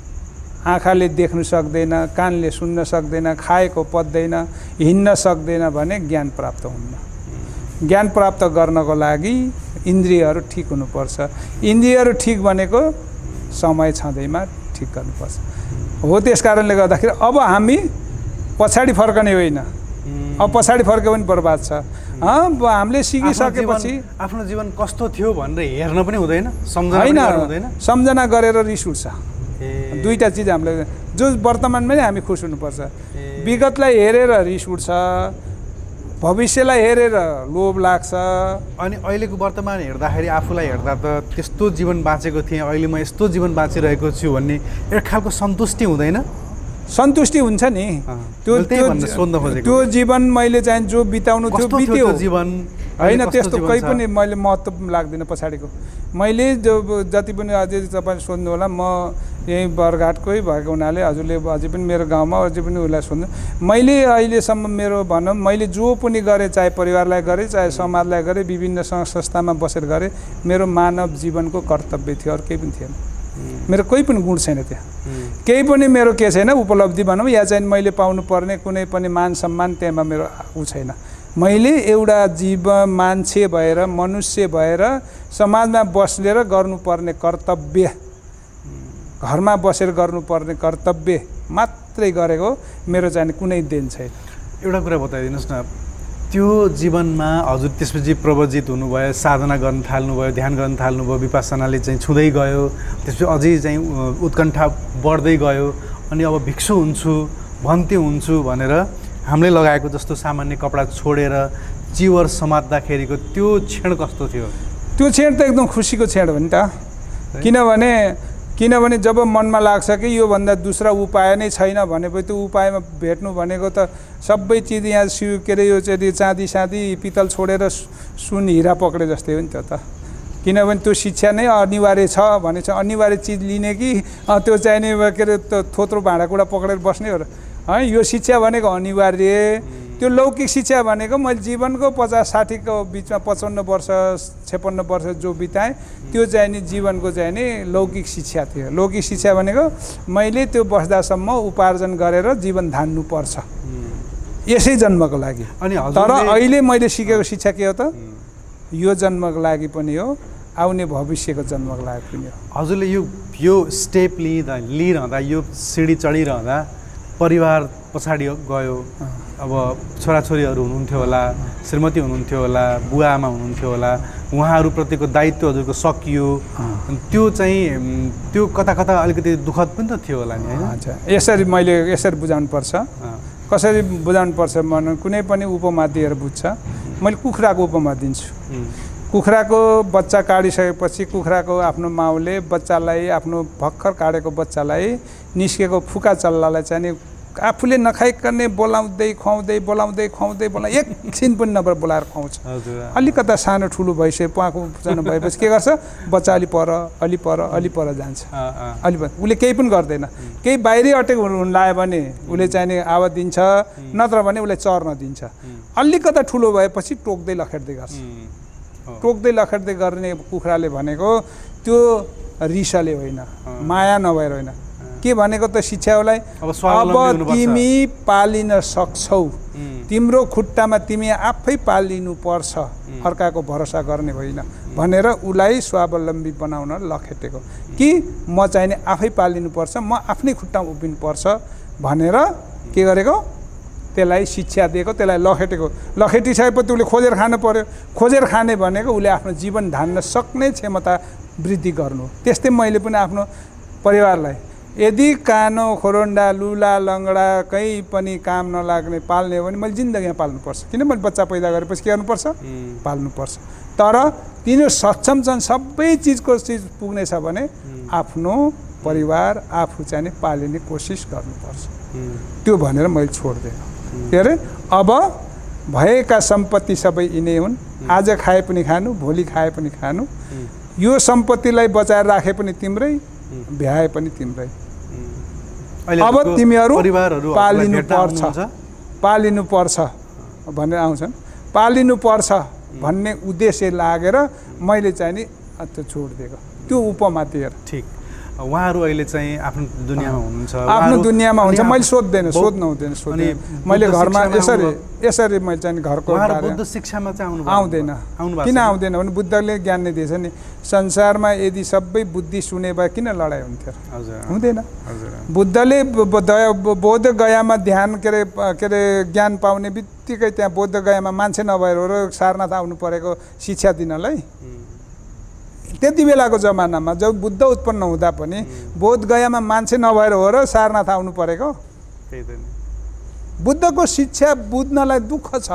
आँखाले देख्नु सक्दैन, कानले सुन्न सक्दैन, खाएको पच्दैन, हिँड्न सक्दैन भने ज्ञान प्राप्त हुन्न। ज्ञान प्राप्त गर्नको लागि इन्द्रियहरू ठिक हुनुपर्छ। इन्द्रियहरू ठिक भनेको समय छँदैमा ठिक गर्नुपर्छ। हो त्यस कारणले गर्दाखेरि अब हामी पछाडि फर्कने होइन, अब पछाडि फर्क्यो भने बर्बाद छ। हामीले सिकिसकेपछि आफ्नो जीवन कस्तो थियो भनेर हेर्न पनि हुँदैन, सम्झना हुँदैन, सम्झना गरेर रिस उठ्छ। दुईवटा चिज हामीले जो वर्तमानमै नै हामी खुस हुनुपर्छ। विगतलाई हेरेर रिस उठ्छ, भविष्यलाई हेरेर लोभ लाग्छ। अनि अहिलेको वर्तमान हेर्दाखेरि आफूलाई हेर्दा त त्यस्तो जीवन बाँचेको थिएँ, अहिले म यस्तो जीवन बाँचिरहेको छु भन्ने एक खालको सन्तुष्टि हुँदैन? सन्तुष्टि हुन्छ नि। त्यो त्यो जीवन मैले चाहिँ जो बिताउनु थियो बित्यो जीवन होइन, त्यस्तो कहीँ पनि मैले महत्त्व लाग्दैन पछाडिको। मैले जो जति पनि अझै तपाईँ सोध्नु होला, म यहीँ बरघाटकै भएको हुनाले हजुरले अझै पनि मेरो गाउँमा अझै पनि उसलाई सोध्नु, मैले अहिलेसम्म मेरो भनौँ मैले जो पनि गरेँ, चाहे परिवारलाई गरेँ, चाहे समाजलाई गरेँ, विभिन्न सङ्घ संस्थामा बसेर गरेँ, मेरो मानव जीवनको कर्तव्य थियो, अरू केही पनि थिएन। मेरो कोही पनि गुण छैन त्यहाँ, केही पनि मेरो के छैन उपलब्धि भनौँ या चाहिँ मैले पाउनुपर्ने कुनै पनि मान सम्मान त्यहाँमा मेरो ऊ छैन। मैले एउटा जीव मान्छे भएर मनुष्य भएर समाजमा बसेर गर्नुपर्ने कर्तव्य, घरमा बसेर गर्नुपर्ने कर्तव्य मात्रै गरेको मेरो चाहिँ कुनै देन छैन। एउटा कुरा बताइदिनुहोस् न, त्यो जीवनमा हजुर त्यसपछि प्रवजित हुनुभयो, साधना गर्न थाल्नुभयो, ध्यान गर्न थाल्नुभयो, विपස්සनाले चाहिँ छुँदै गयो, त्यसपछि अझै चाहिँ उत्कण्ठा बढ्दै गयो, अनि अब भिक्षु हुन्छु भन्ते हुन्छु भनेर हामीले लगाएको जस्तो सामान्य कपडा छोडेर चिवर समात्दाखेरिको त्यो क्षण कस्तो थियो? त्यो क्षण त एकदम खुसीको क्षण हो नि त। किनभने किनभने जब मनमा लाग्छ कि योभन्दा दूसरा उपाय नै छैन भनेपछि त्यो उपायमा भेट्नु भनेको त सबै चिज यहाँ सिउ के अरे यो चाहिँ चाँदी साँदी पितल छोडेर सुन हिरा पक्रे जस्तै हो नि त त। किनभने त्यो शिक्षा नै अनिवार्य छ भने चाहिँ अनिवार्य चिज लिने कि त्यो चाहिने के अरे थोत्रो भाँडाकुँडा पक्रेर बस्ने हो र है। यो शिक्षा भनेको अनिवार्य, त्यो लौकिक शिक्षा भनेको मैले जीवनको पचास साठीको बिचमा पचपन्न वर्ष छप्पन्न वर्ष जो बिताएँ त्यो चाहिँ नि जीवनको चाहिँ नि लौकिक शिक्षा थियो। लौकिक शिक्षा भनेको मैले त्यो बस्दासम्म उपार्जन गरेर जीवन धान्नुपर्छ यसै जन्मको लागि। अनि तर अहिले मैले सिकेको शिक्षा के हो त, यो जन्मको लागि पनि हो, आउने भविष्यको जन्मको लागि पनि हो। हजुरले यो यो स्टेप लिँदा लिइरहँदा, यो सिडी चढिरहँदा परिवार पछाडि गयो, अब छोराछोरीहरू हुनुहुन्थ्यो होला, श्रीमती हुनुहुन्थ्यो होला, बुवा आमा हुनुहुन्थ्यो होला, उहाँहरूप्रतिको दायित्व हजुरको सकियो, त्यो चाहिँ त्यो कता कता अलिकति दुःखद पनि त थियो होला नि हैन? अच्छा, यसरी मैले यसरी बुझाउनु पर्छ। कसरी बुझाउनु पर्छ भने कुनै पनि उपमा दिएर बुझ्छ। मैले कुखुराको उपमा दिन्छु। कुखुराको बच्चा काटिसकेपछि कुखुराको आफ्नो माउले बच्चालाई, आफ्नो भर्खर काटेको बच्चालाई निस्केको फुका चल्लालाई चाहिँ नि आफूले नखाइकने बोलाउँदै खुवाउँदै बोलाउँदै खुवाउँदै बोला एकछिन पनि नभएर बोलाएर खुवाउँछ। अलिकता सानो ठुलो भइसके प्वाको उपचार भएपछि के गर्छ, बच्चा अलि पर अलि पर अलि पर जान्छ, अलि पर उसले केही पनि गर्दैन। केही बाहिरी अटेक हुन लायो भने उसले चाहिँ नि आवाज दिन्छ, नत्र भने उसलाई चर्न दिन्छ। अलिकता ठुलो भएपछि टोक्दै लखेट्दै गर्छ। टोक्दै लखेट्दै गर्ने कुखुराले भनेको त्यो रिसले होइन, माया नभएर होइन, के भनेको त शिक्षालाई अब तिमी पालिन सक्छौ, तिम्रो खुट्टामा तिमी आफै पालिनु पर्छ, अर्काको भरोसा गर्ने होइन भनेर उसलाई स्वावलम्बी बनाउन लखेटेको। कि म चाहिँ आफै पालिनु पर्छ, म आफ्नै खुट्टामा उभिनु पर्छ भनेर के गरेको, त्यसलाई शिक्षा दिएको, त्यसलाई लखेटेको। लखेटिसकेपछि उसले खोजेर खानु पर्यो। खोजेर खाने भनेको उसले आफ्नो जीवन धान्न सक्ने क्षमता वृद्धि गर्नु। त्यस्तै मैले पनि आफ्नो परिवारलाई यदि कानो खोरोन्डा लुला लङ्गडा कहीँ पनि काम नलाग्ने पाल्ने हो भने मैले जिन्दगीमा पाल्नुपर्छ। किनभने बच्चा पैदा गरेपछि के गर्नुपर्छ, पाल्नुपर्छ। तर तिनीहरू सक्षम छन्, सबै चिजको चिज पुग्नेछ भने आफ्नो परिवार आफू चाहिँ पालिने कोसिस गर्नुपर्छ। त्यो भनेर मैले छोड्दिनँ। के अरे अब भएका सम्पत्ति सबै यिनै हुन्, आज खाए पनि खानु, भोलि खाए पनि खानु, यो सम्पत्तिलाई बचाएर राखे पनि तिम्रै, भ्याए पनि तिम्रै। अब तिमीहरू पालिनु पर्छ, पालिनु पर्छ भनेर आउँछन्। पालिनु पर्छ भन्ने उद्देश्य लागेर मैले चाहिँ नि त्यो छोडिदिएको, त्यो उपमा दिएर। ठिक, उहाँहरू अहिले चाहिँ आफ्नो दुनियाँमा हुनुहुन्छ, आफ्नो दुनियाँमा हुन्छ। मैले सोध्दैन, सोध्नु हुँदैन, सोध्ने मैले घरमा यसरी यसरी मैले चाहिँ घरको बुद्ध शिक्षामा चाहिँ आउनु आउँदैन। किन आउँदैन भने बुद्धले ज्ञान नै दिएछ नि, संसारमा यदि सबै बुद्धि सुने भए किन लडाइँ हुन्थ्यो, हुँदैन। बुद्धले बोध गयामा ध्यान के अरे के अरे ज्ञान पाउने बित्तिकै त्यहाँ बोध गयामा मान्छे नभएर हो र सारनाथ आउनु परेको शिक्षा दिनलाई। त्यति बेलाको जमानामा जब बुद्ध उत्पन्न हुँदा पनि बोध गयामा मान्छे नभएर हो र सारनाथ आउनु परेको। बुद्धको शिक्षा बुझ्नलाई दुःख छ।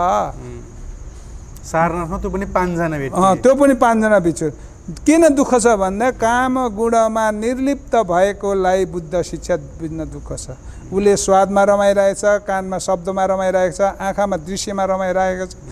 सारनाथमा त्यो पनि पाँचजना भेट, त्यो पनि पाँचजना बिच्छु। किन दुःख छ भन्दा काम गुणमा निर्लिप्त भएकोलाई बुद्ध शिक्षा बुझ्न दुःख छ। उसले स्वादमा रमाइरहेछ, कानमा शब्दमा रमाइरहेको छ, आँखामा दृश्यमा रमाइरहेको छ,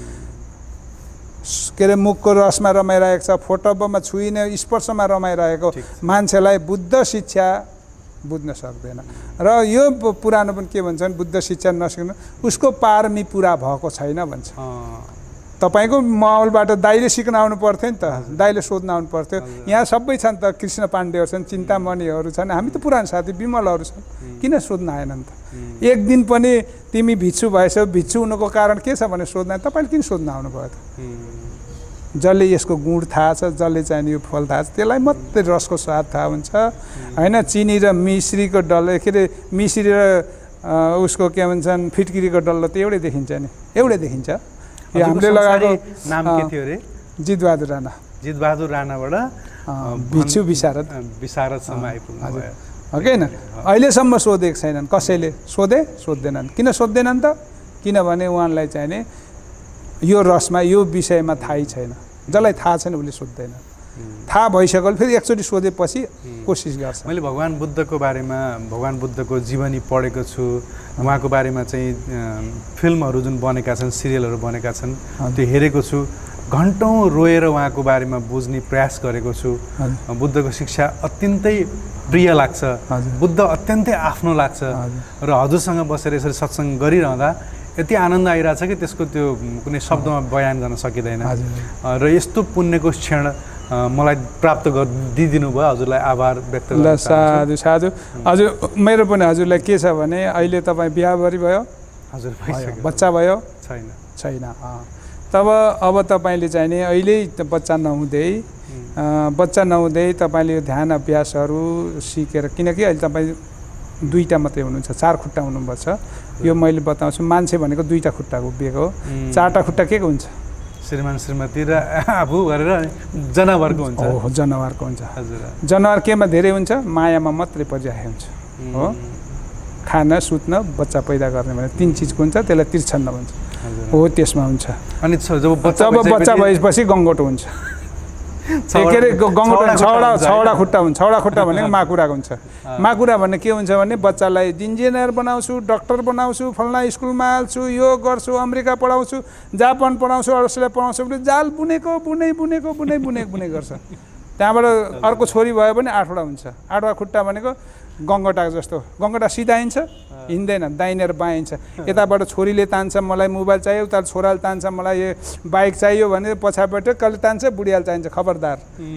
के अरे मुखको रसमा रमाइरहेको छ, फोटोमा छुइने स्पर्शमा रमाइरहेको मान्छेलाई बुद्ध शिक्षा बुझ्न सक्दैन। र यो पुरानो पनि के भन्छन्, बुद्ध शिक्षा नसिक्नु उसको पारमी पुरा भएको छैन भन्छ। तपाईँको माहौलबाट दाइले सिक्न आउनु पर्थ्यो नि त, दाइले सोध्न आउनु पर्थ्यो। यहाँ सबै छन् त, कृष्ण पाण्डेहरू छन्, चिन्तामणिहरू छन्, हामी त पुरानो साथी विमलहरू छन्, किन सोध्न आएनन् त? एक दिन पनि तिमी भिक्षु भएछौ, भिक्षु हुनुको कारण के छ भने सोध्न, तपाईँले किन सोध्न आउनुभयो त? जसले यसको गुण थाहा छ, जसले चाहिँ यो फल थाहा छ, त्यसलाई मात्रै रसको स्वाद थाहा हुन्छ होइन। चिनी र मिश्रीको डल्लो, के अरे मिश्री र उसको के भन्छन् फिटकिरीको डल्लो त एउटै देखिन्छ नि, एउटै देखिन्छ। यो हामीले लगाएको नाम के थियो अरे? जितबहादुर राणा। जितबहादुर राणाबाट भिक्षु विशारद विशारदसम्म आइपुग्नु भयो, हो कि होइन? अहिलेसम्म सोधेको छैनन्, कसैले सोधे सोध्दैनन्। किन सोध्दैनन् त? किनभने उहाँलाई चाहिँ नि यो रसमा यो विषयमा थाहै छैन। जसलाई थाहा छैन उसले सोध्दैन। थाहा भइसक्यो फेरि एकचोटि सोधेपछि कोसिस गर्छ। मैले भगवान् बुद्धको बारेमा, भगवान् बुद्धको जीवनी पढेको छु, उहाँको बारेमा चाहिँ फिल्महरू जुन बनेका छन्, सिरियलहरू बनेका छन्, त्यो हेरेको छु। घन्टौँ रोएर उहाँको बारेमा बुझ्ने प्रयास गरेको छु। बुद्धको शिक्षा अत्यन्तै प्रिय लाग्छ, बुद्ध अत्यन्तै आफ्नो लाग्छ। र हजुरसँग बसेर यसरी सत्सङ्ग गरिरहँदा यति आनन्द आइरहेछ कि त्यसको त्यो कुनै शब्दमा बयान गर्न सकिँदैन। र यस्तो पुण्यको क्षण मलाई प्राप्त गरिदिनु भयो, हजुरलाई आभार व्यक्त गर्छु। ल साधु साधु। हजुर मेरो पनि हजुरलाई के छ भने अहिले तपाईँ बिहाबरी भयो? हजुर बच्चा भयो? छैन छैन। तब अब तपाईँले चाहिँ नि अहिले बच्चा नहुँदै बच्चा नहुँदै तपाईँले यो ध्यान अभ्यासहरू सिकेर, किनकि अहिले तपाईँ दुईटा मात्रै हुनुहुन्छ, चार खुट्टा हुनुपर्छ। यो मैले बताउँछु, मान्छे भनेको दुईटा खुट्टाको उभिएको हो, चारवटा खुट्टा के को हुन्छ? श्रीमान श्रीमती र आफू गरेर जनावरको हुन्छ। हो जनावरको हुन्छ। हजुर। जनावर केमा धेरै हुन्छ? मायामा मात्रै परिरहेको हुन्छ हो, खान सुत्न बच्चा पैदा गर्ने भने तिन चिजको हुन्छ, त्यसलाई तीर्छन्न भन्छ हो, त्यसमा हुन्छ। अनि जब बच्चा बच्चा भएपछि गङ्गोटो हुन्छ। के अरे गङ्गोटो छवटा छवटा खुट्टा हुन्छ। छवटा खुट्टा भनेको माकुराको हुन्छ। माकुरा भन्ने के हुन्छ भने बच्चालाई इन्जिनियर बनाउँछु, डक्टर बनाउँछु, फल्ना स्कुलमा हाल्छु, यो गर्छु, अमेरिका पढाउँछु, जापान पढाउँछु, अस्ट्रेलिया पढाउँछु भने जाल बुनेको बुनै बुनेको बुनै बुनेको बुनै गर्छ। त्यहाँबाट अर्को छोरी भयो भने आठवटा हुन्छ। आठवटा खुट्टा भनेको गङ्गटा जस्तो। गङ्गटा सिधा हिँड्छ? हिँड्दैन, दाहिने र बायाँ हिँड्छ। यताबाट छोरीले तान्छ मलाई मोबाइल चाहियो, उता छोराले तान्छ मलाई यो बाइक चाहियो भने पछाडिबाट कसले तान्छ? बुढियाले चाहिन्छ, खबरदार।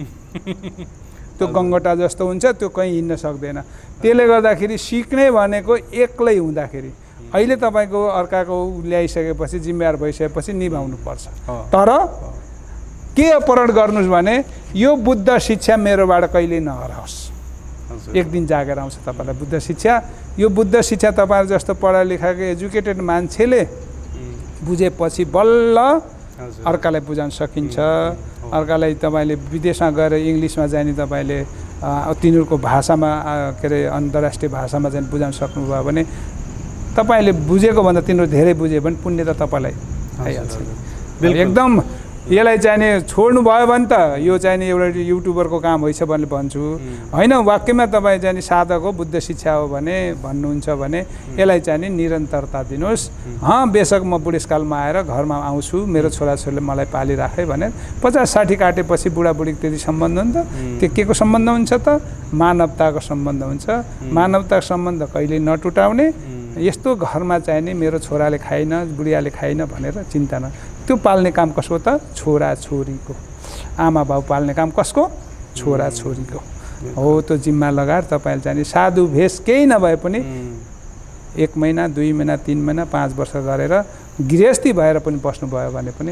त्यो गङ्गटा जस्तो हुन्छ, त्यो कहीँ हिँड्न सक्दैन। त्यसले गर्दाखेरि सिक्ने भनेको एक्लै हुँदाखेरि, अहिले तपाईँको अर्काको ल्याइसकेपछि जिम्मेवार भइसकेपछि निभाउनु पर्छ। तर के अपहरण गर्नुहोस् भने यो बुद्ध शिक्षा मेरोबाट कहिल्यै नहराओस्। एक दिन जागेर आउँछ तपाईँलाई बुद्ध शिक्षा। यो बुद्ध शिक्षा तपाईँहरू जस्तो पढा लेखाएको एजुकेटेड मान्छेले बुझेपछि बल्ल अर्कालाई बुझाउन सकिन्छ। अर्कालाई तपाईँले विदेशमा गएर इङ्ग्लिसमा जाने तपाईँले तिनीहरूको भाषामा के अरे अन्तर्राष्ट्रिय भाषामा चाहिँ बुझाउन सक्नुभयो भने तपाईँले बुझेको भन्दा तिनीहरू धेरै बुझ्यो भने पुण्य त तपाईँलाई आइहाल्छ। एकदम यसलाई चाहिने छोड्नु भयो भने त यो चाहिने एउटा युट्युबरको काम होइन भने भन्छु होइन। वाक्यमा तपाईँ चाहिँ साधक हो, बुद्ध शिक्षा हो भने भन्नुहुन्छ भने यसलाई चाहिँ निरन्तरता दिनुहोस्। हँ बेसक म बुढेसकालमा आएर घरमा आउँछु, मेरो छोराछोरीले मलाई पालिराखे भने पचास साठी काटेपछि बुढाबुढीको त्यति सम्बन्ध हो नि त। त्यो के को सम्बन्ध हुन्छ त? मानवताको सम्बन्ध हुन्छ। मानवताको सम्बन्ध कहिल्यै नटुटाउने। यस्तो घरमा चाहिने मेरो छोराले खाइन, बुढियाले खाइन भनेर चिन्ता न। त्यो पाल्ने काम कसको त? छोरा छोरीको। आमा बाउ पाल्ने काम कसको? छोरा छोरीको हो। त्यो जिम्मा लगाएर तपाईँले चाहिँ साधु भेष केही नभए पनि एक महिना दुई महिना तिन महिना पाँच वर्ष गरेर गृहस्थी भएर पनि बस्नुभयो भने पनि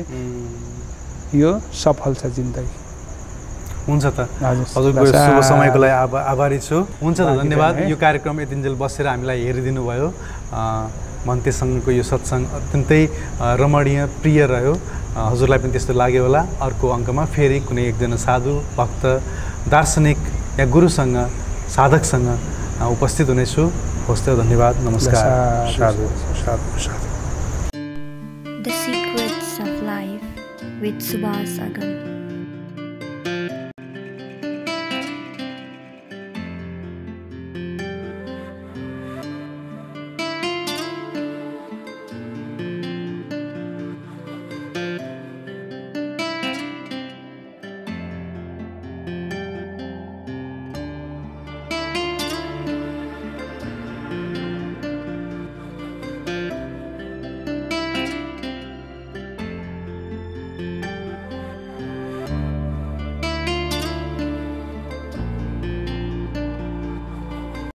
यो सफल छ जिन्दगी। हुन्छ त हजुरको शुभ समयको लागि आभारी छु। हुन्छ त धन्यवाद। यो कार्यक्रम यतिन्जेल बसेर हामीलाई हेरिदिनु भयो। मन्तेसँगको यो सत्सङ्ग अत्यन्तै रमणीय प्रिय रह्यो। हजुरलाई पनि त्यस्तो लाग्यो होला। अर्को अङ्कमा फेरि कुनै एकजना साधु भक्त दार्शनिक या गुरुसँग साधकसँग उपस्थित हुनेछु। हस्त धन्यवाद, नमस्कार। साधु साधु साधु। The Secrets of Life with Subhas Agam.